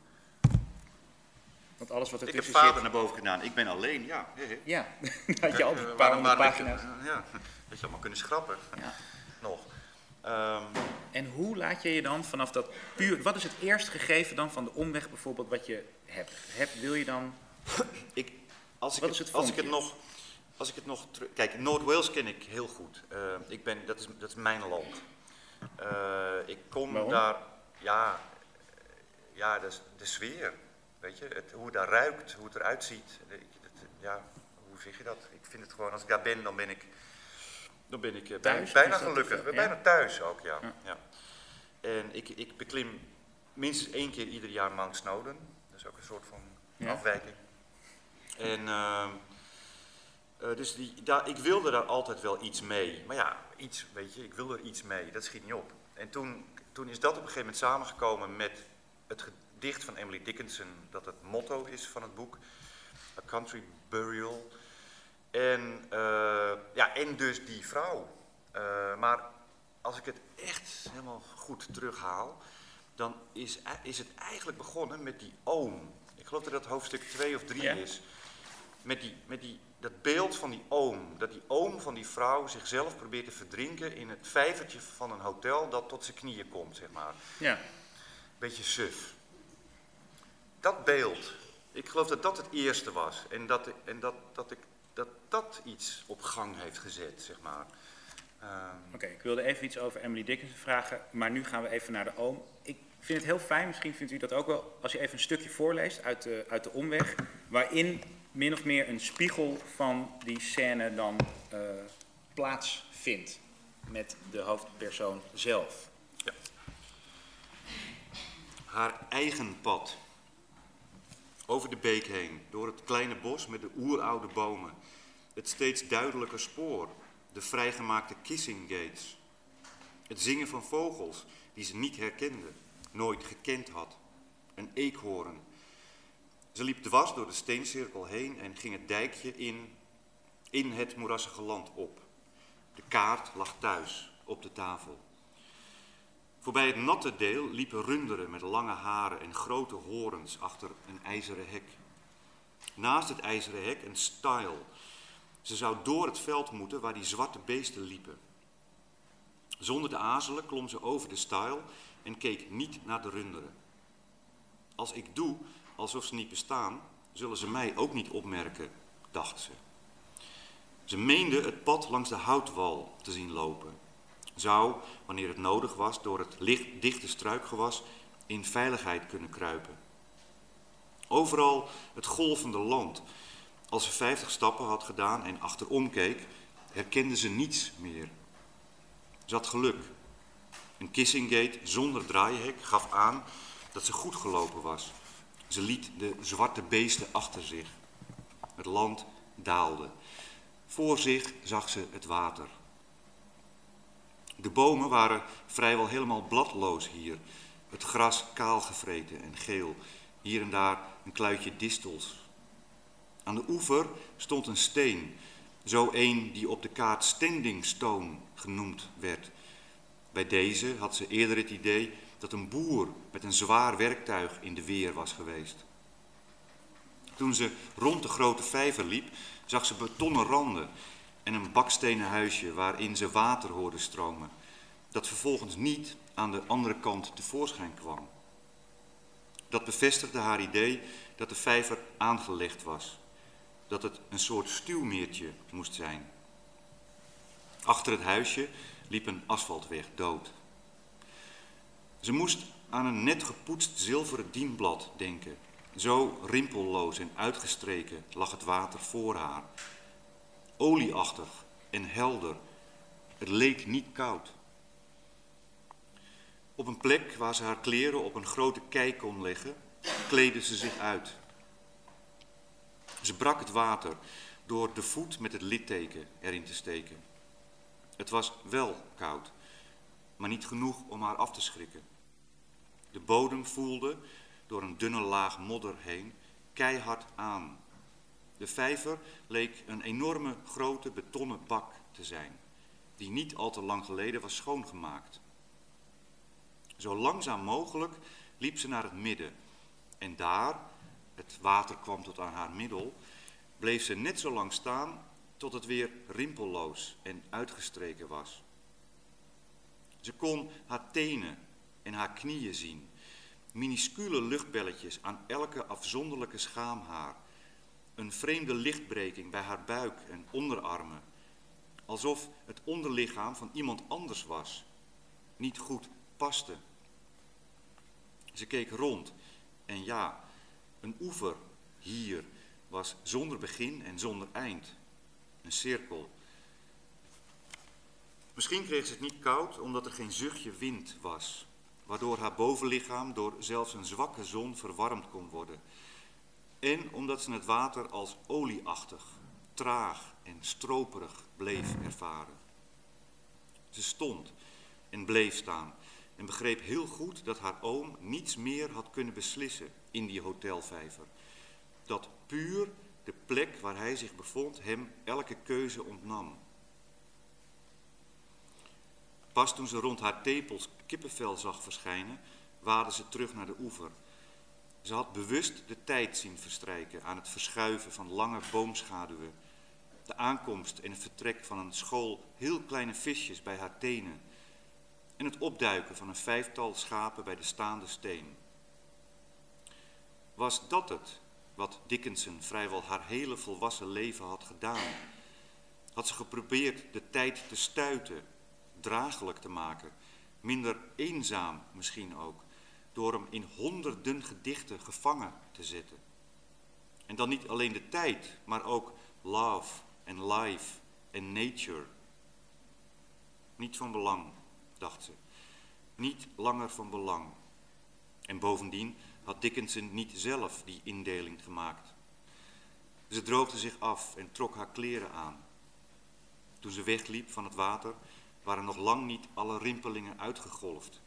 Want alles wat er ik heb tussen vader zit... naar boven gedaan, ik ben alleen, ja. He, he. Ja, dan had je al een paar honderd pagina's. Ik, ja, dat je allemaal kunnen schrappen. Ja. Nog. Um, en hoe laat je je dan vanaf dat puur... Wat is het eerste gegeven dan van de omweg bijvoorbeeld wat je hebt? Heb, wil je dan... ik, als, ik wat het, is het als ik het nog... Als ik het nog terug... Kijk, Noord-Wales ken ik heel goed. Uh, ik ben, dat, is, dat is mijn land. Uh, ik kom Waarom? daar... Ja, ja de, de sfeer. Weet je, het, hoe het daar ruikt, hoe het eruit ziet. Ik, het, ja, hoe zeg je dat? Ik vind het gewoon, als ik daar ben, dan ben ik... Dan ben ik uh, thuis, bijna, bijna is dat gelukkig. of, Ben ja? bijna thuis ook, ja. Ja. ja. En ik, ik beklim minstens één keer ieder jaar Mount Snowdon. Dat is ook een soort van Ja. afwijking. En uh, uh, dus die, daar, ik wilde daar altijd wel iets mee. Maar ja, iets, weet je, ik wilde er iets mee. Dat schiet niet op. En toen, toen is dat op een gegeven moment samengekomen met het gedicht van Emily Dickinson, dat het motto is van het boek, A Country Burial. En, uh, ja, en dus die vrouw. Uh, maar als ik het echt helemaal goed terughaal, dan is, is het eigenlijk begonnen met die oom. Ik geloof dat dat hoofdstuk twee of drie ja. is. Met, die, met die, dat beeld van die oom. Dat die oom van die vrouw zichzelf probeert te verdrinken in het vijvertje van een hotel dat tot zijn knieën komt, zeg maar. Ja. Beetje suf. Dat beeld, ik geloof dat dat het eerste was. En dat, en dat, dat, ik, dat, dat iets op gang heeft gezet, zeg maar. Um... Oké, okay, ik wilde even iets over Emily Dickinson vragen, maar nu gaan we even naar de oom. Ik vind het heel fijn, misschien vindt u dat ook wel, als je even een stukje voorleest uit de, uit de omweg, waarin min of meer een spiegel van die scène dan uh, plaatsvindt met de hoofdpersoon zelf. Ja. Haar eigen pad. Over de beek heen, door het kleine bos met de oeroude bomen. Het steeds duidelijker spoor, de vrijgemaakte kissing gates. Het zingen van vogels die ze niet herkende, nooit gekend had. Een eekhoorn. Ze liep dwars door de steencirkel heen en ging het dijkje in, in het moerassige land op. De kaart lag thuis, op de tafel. Voorbij het natte deel liepen runderen met lange haren en grote horens achter een ijzeren hek. Naast het ijzeren hek een stile. Ze zou door het veld moeten waar die zwarte beesten liepen. Zonder te aarzelen klom ze over de stile en keek niet naar de runderen. Als ik doe alsof ze niet bestaan, zullen ze mij ook niet opmerken, dacht ze. Ze meende het pad langs de houtwal te zien lopen. Zou, wanneer het nodig was, door het licht, dichte struikgewas in veiligheid kunnen kruipen. Overal het golvende land. Als ze vijftig stappen had gedaan en achterom keek, herkende ze niets meer. Ze had geluk. Een kissinggate zonder draaihek gaf aan dat ze goed gelopen was. Ze liet de zwarte beesten achter zich. Het land daalde. Voor zich zag ze het water. De bomen waren vrijwel helemaal bladloos hier. Het gras kaal gevreten en geel. Hier en daar een kluitje distels. Aan de oever stond een steen. Zo een die op de kaart standing stone genoemd werd. Bij deze had ze eerder het idee dat een boer met een zwaar werktuig in de weer was geweest. Toen ze rond de grote vijver liep, zag ze betonnen randen en een bakstenen huisje waarin ze water hoorde stromen, dat vervolgens niet aan de andere kant tevoorschijn kwam. Dat bevestigde haar idee dat de vijver aangelegd was, dat het een soort stuwmeertje moest zijn. Achter het huisje liep een asfaltweg dood. Ze moest aan een net gepoetst zilveren dienblad denken. Zo rimpelloos en uitgestreken lag het water voor haar. Olieachtig en helder. Het leek niet koud. Op een plek waar ze haar kleren op een grote kei kon leggen, kleedde ze zich uit. Ze brak het water door de voet met het litteken erin te steken. Het was wel koud, maar niet genoeg om haar af te schrikken. De bodem voelde door een dunne laag modder heen keihard aan. De vijver leek een enorme grote betonnen bak te zijn, die niet al te lang geleden was schoongemaakt. Zo langzaam mogelijk liep ze naar het midden en daar, het water kwam tot aan haar middel, bleef ze net zo lang staan tot het weer rimpelloos en uitgestreken was. Ze kon haar tenen en haar knieën zien, minuscule luchtbelletjes aan elke afzonderlijke schaamhaar, een vreemde lichtbreking bij haar buik en onderarmen, alsof het onderlichaam van iemand anders was, niet goed paste. Ze keek rond en ja, een oever hier was zonder begin en zonder eind, een cirkel. Misschien kreeg ze het niet koud omdat er geen zuchtje wind was, waardoor haar bovenlichaam door zelfs een zwakke zon verwarmd kon worden. En omdat ze het water als olieachtig, traag en stroperig bleef ervaren. Ze stond en bleef staan en begreep heel goed dat haar oom niets meer had kunnen beslissen in die hotelvijver. Dat puur de plek waar hij zich bevond hem elke keuze ontnam. Pas toen ze rond haar tepels kippenvel zag verschijnen, waadde ze terug naar de oever. Ze had bewust de tijd zien verstrijken aan het verschuiven van lange boomschaduwen, de aankomst en het vertrek van een school heel kleine visjes bij haar tenen en het opduiken van een vijftal schapen bij de staande steen. Was dat het wat Dickinson vrijwel haar hele volwassen leven had gedaan? Had ze geprobeerd de tijd te stuiten, draaglijk te maken, minder eenzaam misschien ook, door hem in honderden gedichten gevangen te zetten. En dan niet alleen de tijd, maar ook love en life en nature. Niet van belang, dacht ze. Niet langer van belang. En bovendien had Dickinson niet zelf die indeling gemaakt. Ze droogde zich af en trok haar kleren aan. Toen ze wegliep van het water, waren nog lang niet alle rimpelingen uitgegolfd.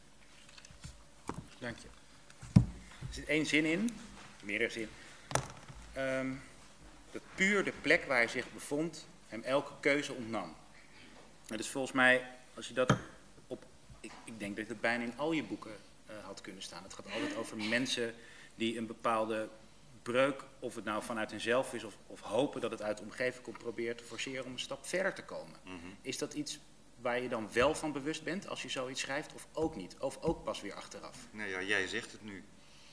Dank je. Er zit één zin in, meerdere zin. Um, dat puur de plek waar hij zich bevond hem elke keuze ontnam. Dat is volgens mij, als je dat op... Ik, ik denk dat het bijna in al je boeken uh, had kunnen staan. Het gaat altijd over mensen die een bepaalde breuk, of het nou vanuit hunzelf is of, of hopen dat het uit de omgeving komt, proberen te forceren om een stap verder te komen. Mm-hmm. Is dat iets waar je dan wel van bewust bent als je zoiets schrijft, of ook niet? Of ook pas weer achteraf? Nee, ja, jij zegt het nu.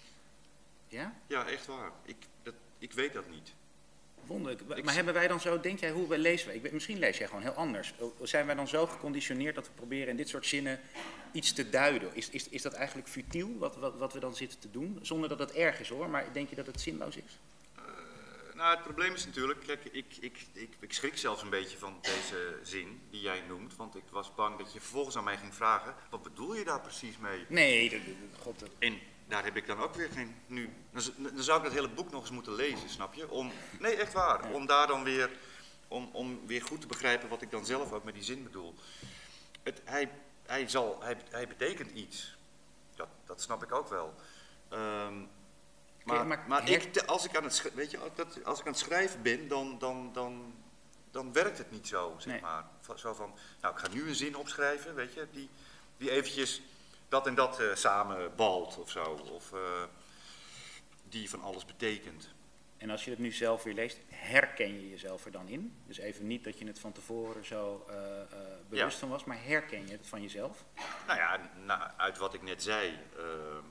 Ja? Ja, echt waar. Ik, dat, ik weet dat niet. Wonderlijk. Maar ik... hebben wij dan zo, denk jij, hoe we lezen wij? Ik weet, misschien lees jij gewoon heel anders. Zijn wij dan zo geconditioneerd dat we proberen in dit soort zinnen iets te duiden? Is, is, is dat eigenlijk futiel, wat, wat, wat we dan zitten te doen? Zonder dat het erg is hoor, maar denk je dat het zinloos is? Uh, nou, het probleem is natuurlijk, kijk, ik, ik, ik, ik schrik zelfs een beetje van deze zin die jij noemt. Want ik was bang dat je vervolgens aan mij ging vragen, wat bedoel je daar precies mee? Nee, dat, god. Dat... En daar heb ik dan ook weer geen, nu, dan, dan zou ik dat hele boek nog eens moeten lezen, snap je? Om, nee, echt waar, ja. om daar dan weer, om, om weer goed te begrijpen wat ik dan zelf ook met die zin bedoel. Het, hij, hij, zal, hij, hij betekent iets, dat, dat snap ik ook wel. Um, maar maar, maar ik, als, ik aan het, weet je, dat, als ik aan het schrijven ben, dan, dan, dan, dan werkt het niet zo, zeg nee. maar. Zo van, nou, ik ga nu een zin opschrijven, weet je, die, die eventjes dat en dat uh, samen balt of zo, of uh, die van alles betekent. En als je het nu zelf weer leest, herken je jezelf er dan in? Dus even niet dat je het van tevoren zo uh, uh, bewust ja. van was, maar herken je het van jezelf? Nou ja, nou, uit wat ik net zei, uh,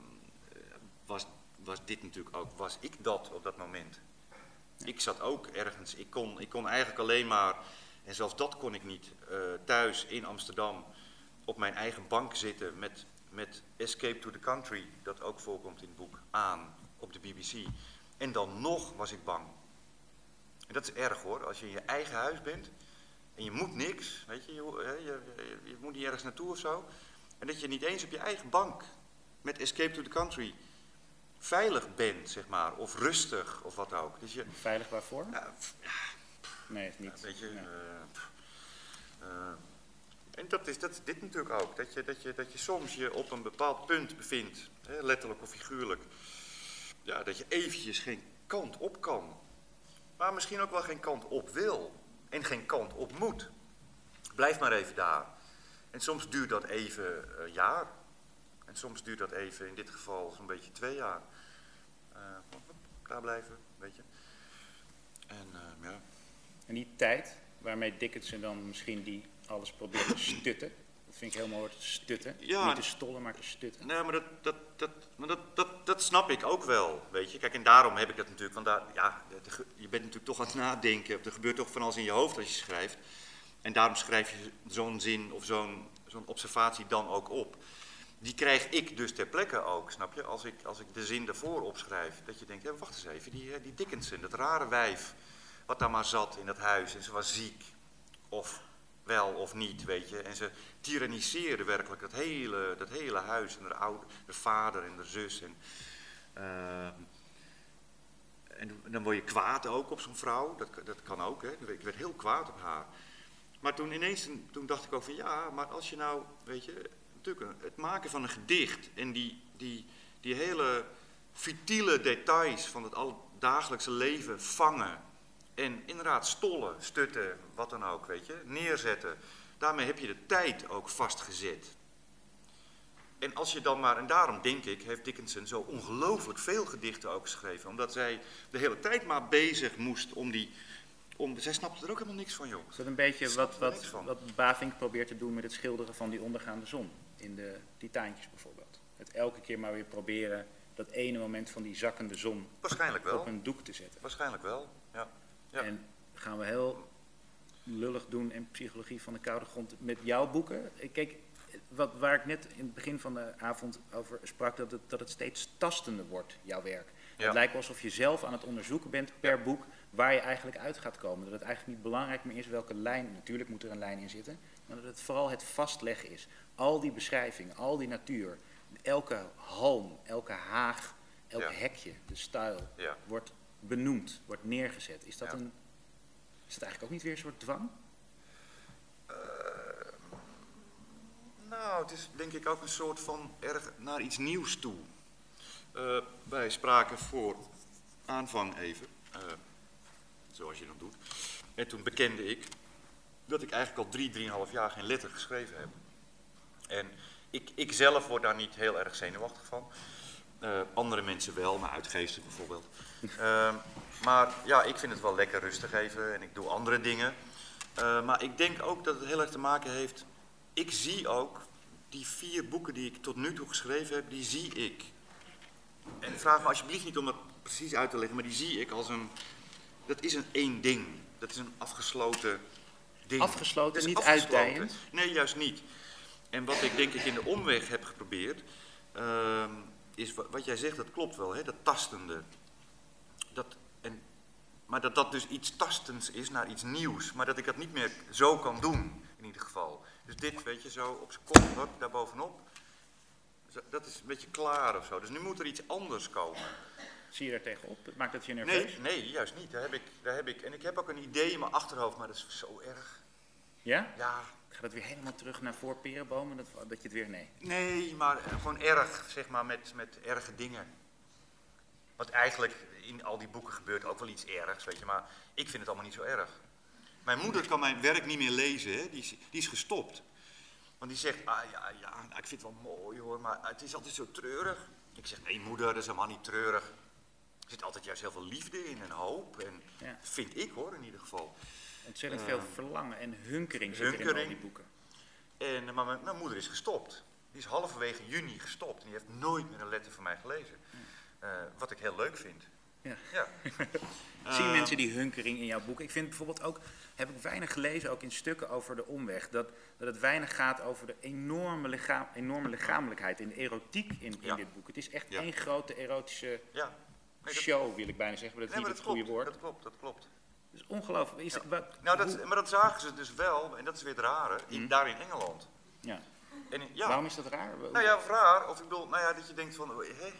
was, was dit natuurlijk ook, was ik dat op dat moment. Ja. Ik zat ook ergens, ik kon, ik kon eigenlijk alleen maar, en zelfs dat kon ik niet, uh, thuis in Amsterdam op mijn eigen bank zitten met... met Escape to the Country, dat ook voorkomt in het boek, aan op de B B C. En dan nog was ik bang. En dat is erg hoor, als je in je eigen huis bent en je moet niks, weet je, je, je, je, je moet niet ergens naartoe of zo. En dat je niet eens op je eigen bank met Escape to the Country veilig bent, zeg maar, of rustig of wat ook. Dus je, veilig waarvoor? Ja, nee, niet. Ja, weet je, nee. uh, uh, En dat is, dat is dit natuurlijk ook, dat je, dat, je, dat je soms je op een bepaald punt bevindt, hè, letterlijk of figuurlijk, ja, dat je eventjes geen kant op kan, maar misschien ook wel geen kant op wil en geen kant op moet. Blijf maar even daar. En soms duurt dat even een uh, jaar en soms duurt dat even, in dit geval zo'n beetje twee jaar. Uh, klaar blijven, weet je. En, uh, ja. en die tijd waarmee Dickinson dan misschien die alles probeert te stutten. Dat vind ik heel mooi, te stutten. Ja, niet te stollen, maar te stutten. Nee, maar, dat, dat, dat, maar dat, dat, dat snap ik ook wel, weet je. Kijk, en daarom heb ik dat natuurlijk, want daar, ja, je bent natuurlijk toch aan het nadenken. Er gebeurt toch van alles in je hoofd als je schrijft. En daarom schrijf je zo'n zin of zo'n zo'n observatie dan ook op. Die krijg ik dus ter plekke ook, snap je. Als ik, als ik de zin daarvoor opschrijf, dat je denkt, ja, wacht eens even, die, die Dickinson, dat rare wijf, wat daar maar zat in dat huis en ze was ziek. Of wel of niet, weet je. En ze tyranniseerde werkelijk dat hele, dat hele huis en de, oude, de vader en de zus. En, uh, en dan word je kwaad ook op zo'n vrouw, dat, dat kan ook, hè. Ik werd heel kwaad op haar. Maar toen ineens, toen dacht ik ook van ja, maar als je nou, weet je, natuurlijk het maken van een gedicht en die, die, die hele futiele details van het dagelijkse leven vangen en inderdaad stollen, stutten, wat dan ook, weet je, neerzetten. Daarmee heb je de tijd ook vastgezet. En als je dan maar, en daarom denk ik, heeft Dickinson zo ongelooflijk veel gedichten ook geschreven, omdat zij de hele tijd maar bezig moest om die... Om, zij snapte er ook helemaal niks van, joh. Is dat een beetje wat, wat, wat Bavinck probeert te doen met het schilderen van die ondergaande zon? In de Titaantjes bijvoorbeeld. Het elke keer maar weer proberen dat ene moment van die zakkende zon Waarschijnlijk wel. op een doek te zetten. Waarschijnlijk wel, ja. ja. En gaan we heel lullig doen in psychologie van de koude grond met jouw boeken. Kijk, wat, waar ik net in het begin van de avond over sprak, dat het, dat het steeds tastender wordt, jouw werk. Ja. Het lijkt wel alsof je zelf aan het onderzoeken bent per ja. boek waar je eigenlijk uit gaat komen. Dat het eigenlijk niet belangrijk meer is welke lijn, natuurlijk moet er een lijn in zitten, maar dat het vooral het vastleggen is. Al die beschrijvingen, al die natuur, elke halm, elke haag, elk ja. hekje, de stijl, ja. wordt benoemd, wordt neergezet. Is dat, ja. een, is dat eigenlijk ook niet weer een soort dwang? Uh, nou, het is denk ik ook een soort van erg naar iets nieuws toe. Uh, wij spraken voor aanvang even, uh, zoals je dat doet. En toen bekende ik dat ik eigenlijk al drie, drieënhalf jaar geen letter geschreven heb. En ik, ik zelf word daar niet heel erg zenuwachtig van. Uh, andere mensen wel, mijn uitgeefster bijvoorbeeld. Uh, maar ja, ik vind het wel lekker rustig even en ik doe andere dingen. Uh, maar ik denk ook dat het heel erg te maken heeft... Ik zie ook die vier boeken die ik tot nu toe geschreven heb, die zie ik. En vraag me alsjeblieft niet om dat precies uit te leggen, maar die zie ik als een... Dat is een één ding. Dat is een afgesloten ding. Afgesloten, niet afgesloten. uitdijend? Nee, juist niet. En wat ik denk ik in de omweg heb geprobeerd, uh, is wat, wat jij zegt, dat klopt wel, hè? Dat tastende. Dat, en, maar dat dat dus iets tastends is naar iets nieuws. Maar dat ik dat niet meer zo kan doen, in ieder geval. Dus dit, weet je, zo op zijn kop, hoor, daar bovenop. Dat is een beetje klaar of zo. Dus nu moet er iets anders komen. Zie je daar tegenop? Maakt dat je nerveus? Nee, nee, juist niet. Daar heb ik, daar heb ik, en ik heb ook een idee in mijn achterhoofd, maar dat is zo erg. Ja? Ja. Gaat het weer helemaal terug naar voor perenbomen? Dat, dat je het weer... Nee. Nee, maar gewoon erg, zeg maar, met, met erge dingen. Wat eigenlijk in al die boeken gebeurt ook wel iets ergs, weet je. Maar ik vind het allemaal niet zo erg. Mijn moeder kan mijn werk niet meer lezen, hè. Die is, die is gestopt. Want die zegt, ah ja, ja, nou, ik vind het wel mooi hoor, maar het is altijd zo treurig. Ik zeg, nee moeder, dat is helemaal niet treurig. Er zit altijd juist heel veel liefde in en hoop. En ja. vind ik hoor, in ieder geval. Ontzettend uh, veel verlangen en hunkering zit er in al die boeken. En, maar mijn, mijn moeder is gestopt. Die is halverwege juni gestopt. En die heeft nooit meer een letter van mij gelezen. Uh, wat ik heel leuk vind. Ja. Ja. Zien uh, mensen die hunkering in jouw boek? Ik vind bijvoorbeeld ook, heb ik weinig gelezen, ook in stukken over de omweg, dat, dat het weinig gaat over de enorme, lichaam, enorme lichamelijkheid en de erotiek in, in ja. dit boek. Het is echt ja. één grote erotische ja. nee, dat, show, wil ik bijna zeggen, maar dat is nee, niet het dat goede klopt, woord. Dat klopt, dat klopt. Dat is ongelooflijk. Is ja. het, wat, nou, dat, maar dat zagen ze dus wel, en dat is weer het rare, in, mm. daar in Engeland. Ja. En, ja. Waarom is dat raar? Nou ja, raar, of ik bedoel, nou ja, dat je denkt van, hé,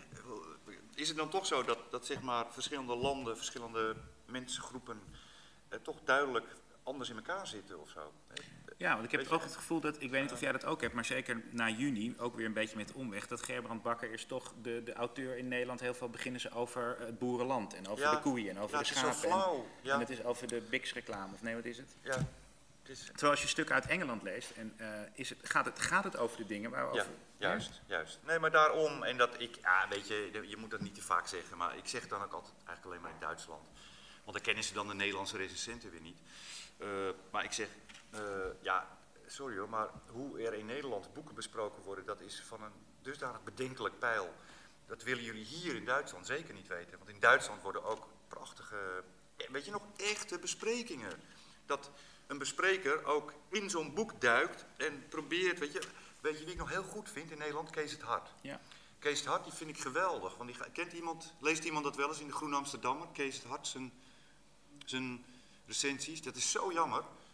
is het dan toch zo dat, dat zeg maar verschillende landen, verschillende mensengroepen eh, toch duidelijk anders in elkaar zitten of zo? Ja, want ik heb weet ook je, het gevoel dat, ik weet niet of jij dat ook hebt, maar zeker na juni, ook weer een beetje met de omweg, dat Gerbrand Bakker is toch de, de auteur in Nederland. Heel veel beginnen ze over het boerenland en over ja, de koeien en over ja, de schapen. Het is zo flauw. En, ja. en het is over de Bix-reclame, of nee, wat is het? Ja. Het is... Terwijl als je stukken uit Engeland leest, en, uh, is het, gaat, het, gaat het over de dingen waar we ja, over... juist, ja? juist. Nee, maar daarom, en dat ik, ja, weet je, je moet dat niet te vaak zeggen, maar ik zeg dan ook altijd eigenlijk alleen maar in Duitsland. Want dan kennen ze dan de Nederlandse recensenten weer niet. Uh, maar ik zeg, uh, ja, sorry hoor, maar hoe er in Nederland boeken besproken worden, dat is van een dusdanig bedenkelijk pijl. Dat willen jullie hier in Duitsland zeker niet weten. Want in Duitsland worden ook prachtige, weet je nog, echte besprekingen. Dat een bespreker ook in zo'n boek duikt en probeert, weet je, weet je wie ik nog heel goed vind in Nederland? Kees het Hart. Ja. Kees het Hart, die vind ik geweldig. Want die, kent iemand, leest iemand dat wel eens in de Groene Amsterdammer? Kees het Hart, zijn, zijn recensies. Dat is zo jammer.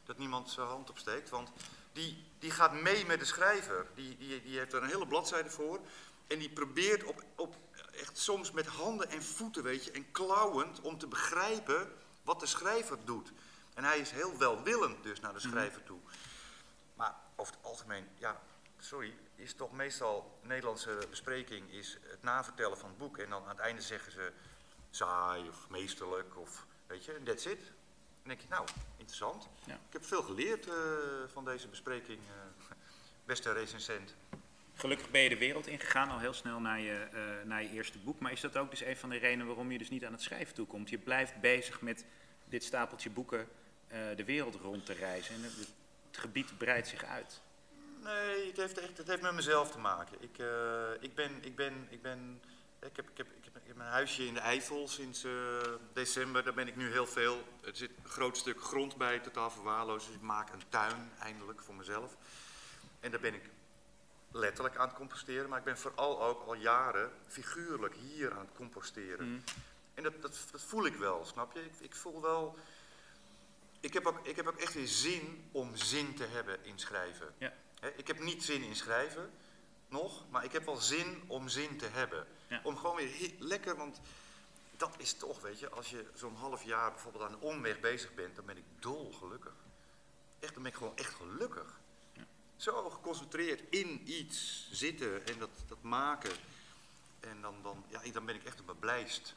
dat niemand zijn hand opsteekt, want die, die gaat mee met de schrijver. Die, die, die heeft er een hele bladzijde voor en die probeert op, op echt soms met handen en voeten, weet je, en klauwend om te begrijpen wat de schrijver doet. En hij is heel welwillend dus naar de schrijver toe. Maar over het algemeen, ja, sorry, is toch meestal Nederlandse bespreking is het navertellen van het boek en dan aan het einde zeggen ze saai of meesterlijk of weet je, en that's it. Dan denk je, nou, interessant. Ja. Ik heb veel geleerd uh, van deze bespreking, uh, beste recensent. Gelukkig ben je de wereld ingegaan, al heel snel naar je, uh, naar je eerste boek. Maar is dat ook dus een van de redenen waarom je dus niet aan het schrijven toekomt? Je blijft bezig met dit stapeltje boeken uh, de wereld rond te reizen. En het, het gebied breidt zich uit. Nee, het heeft, echt, het heeft met mezelf te maken. Ik, uh, ik ben... Ik ben, ik ben Ik heb, ik, heb, ik, heb, ik heb een huisje in de Eifel sinds uh, december, daar ben ik nu heel veel. Er zit een groot stuk grond bij, totaal verwaarloosd, dus ik maak een tuin eindelijk voor mezelf. En daar ben ik letterlijk aan het composteren, maar ik ben vooral ook al jaren figuurlijk hier aan het composteren. Mm. En dat, dat, dat voel ik wel, snap je? Ik, ik voel wel... Ik heb, ook, ik heb ook echt weer zin om zin te hebben in schrijven. Ja. He, ik heb niet zin in schrijven, nog, maar ik heb wel zin om zin te hebben. Ja. Om gewoon weer lekker, want dat is toch, weet je, als je zo'n half jaar bijvoorbeeld aan de omweg bezig bent, dan ben ik dolgelukkig. Echt, dan ben ik gewoon echt gelukkig. Ja. Zo geconcentreerd in iets zitten en dat, dat maken. En dan, dan, ja, dan ben ik echt op mijn blijst.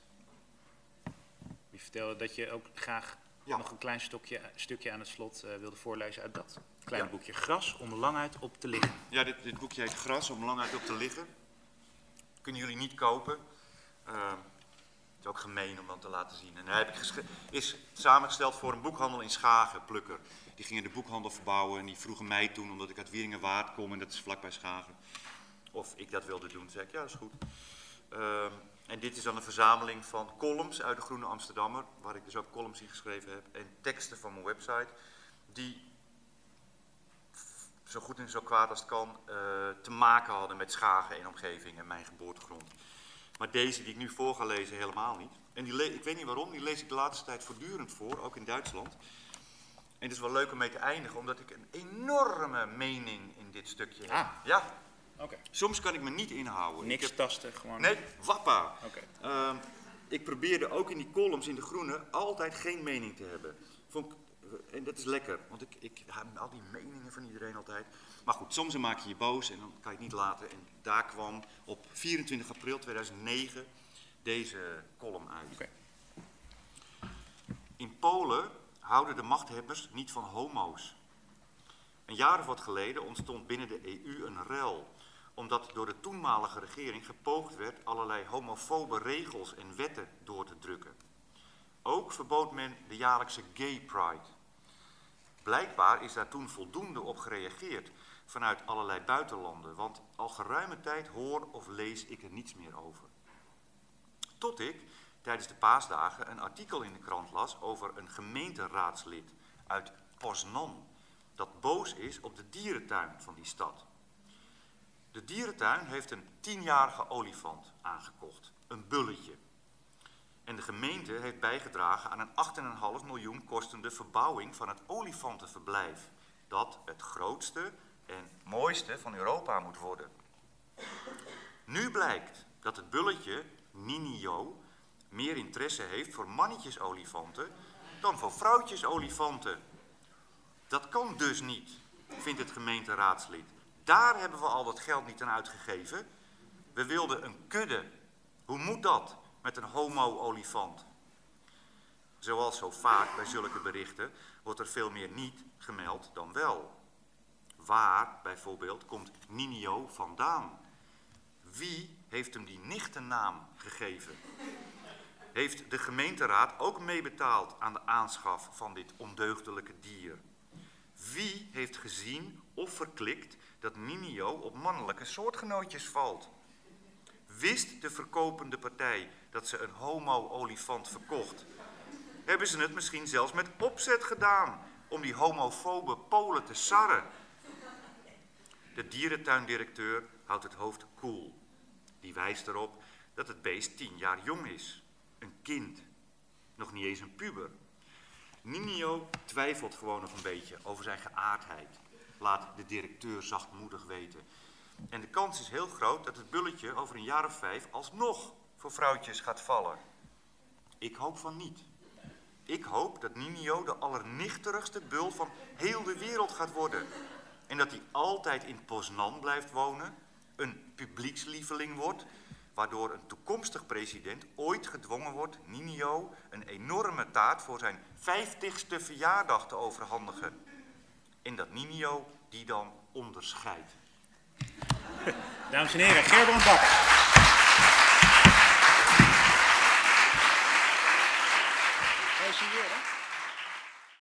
Je vertelde dat je ook graag ja. nog een klein stokje, stukje aan het slot uh, wilde voorlezen uit dat kleine ja. boekje. Gras om lang uit op te liggen. Ja, dit, dit boekje heet Gras om lang uit op te liggen. Kunnen jullie niet kopen. Uh, het is ook gemeen om dan te laten zien. En hij heb ik is samengesteld voor een boekhandel in Schagen, Plukker. Die gingen de boekhandel verbouwen en die vroegen mij toen, omdat ik uit Wieringerwaard kom en dat is vlakbij Schagen, of ik dat wilde doen. Toen zei ik, ja, dat is goed. Uh, en dit is dan een verzameling van columns uit de Groene Amsterdammer, waar ik dus ook columns in geschreven heb, en teksten van mijn website, die zo goed en zo kwaad als het kan, uh, te maken hadden met Schagen en omgeving en mijn geboortegrond. Maar deze die ik nu voor ga lezen helemaal niet. En die ik weet niet waarom, die lees ik de laatste tijd voortdurend voor, ook in Duitsland. En het is wel leuk om mee te eindigen, omdat ik een enorme mening in dit stukje heb. Ah. Ja. Okay. Soms kan ik me niet inhouden. Niks heb... tasten, gewoon... Nee, wappa. Okay. Uh, ik probeerde ook in die columns in de Groene altijd geen mening te hebben. Vond ik... En dat is lekker, want ik, ik heb al die meningen van iedereen altijd. Maar goed, soms maak je je boos en dan kan je het niet laten. En daar kwam op vierentwintig april tweeduizend negen deze column uit. Okay. In Polen houden de machthebbers niet van homo's. Een jaar of wat geleden ontstond binnen de E U een rel, omdat door de toenmalige regering gepoogd werd allerlei homofobe regels en wetten door te drukken. Ook verbood men de jaarlijkse Gay Pride. Blijkbaar is daar toen voldoende op gereageerd vanuit allerlei buitenlanden, want al geruime tijd hoor of lees ik er niets meer over. Tot ik tijdens de paasdagen een artikel in de krant las over een gemeenteraadslid uit Poznan, dat boos is op de dierentuin van die stad. De dierentuin heeft een tienjarige olifant aangekocht, een bulletje. En de gemeente heeft bijgedragen aan een acht komma vijf miljoen kostende verbouwing van het olifantenverblijf, dat het grootste en mooiste van Europa moet worden. Nu blijkt dat het bulletje, Ninio, meer interesse heeft voor mannetjesolifanten dan voor vrouwtjesolifanten. Dat kan dus niet, vindt het gemeenteraadslid. Daar hebben we al dat geld niet aan uitgegeven. We wilden een kudde. Hoe moet dat met een homo-olifant? Zoals zo vaak bij zulke berichten wordt er veel meer niet gemeld dan wel. Waar, bijvoorbeeld, komt Ninio vandaan? Wie heeft hem die nichtennaam gegeven? Heeft de gemeenteraad ook meebetaald aan de aanschaf van dit ondeugdelijke dier? Wie heeft gezien of verklikt dat Ninio op mannelijke soortgenootjes valt? Wist de verkopende partij dat ze een homo-olifant verkocht? Hebben ze het misschien zelfs met opzet gedaan om die homofobe Polen te sarren? De dierentuindirecteur houdt het hoofd koel. Die wijst erop dat het beest tien jaar jong is. Een kind. Nog niet eens een puber. Ninio twijfelt gewoon nog een beetje over zijn geaardheid, laat de directeur zachtmoedig weten. En de kans is heel groot dat het bulletje over een jaar of vijf alsnog voor vrouwtjes gaat vallen. Ik hoop van niet. Ik hoop dat Ninio de allernichterigste bul van heel de wereld gaat worden. En dat hij altijd in Poznan blijft wonen, een publiekslieveling wordt, waardoor een toekomstig president ooit gedwongen wordt Ninio een enorme taart voor zijn vijftigste verjaardag te overhandigen. En dat Ninio die dan onderscheidt. Dames en heren, Gerbrand Bak. Wij zien je, hè?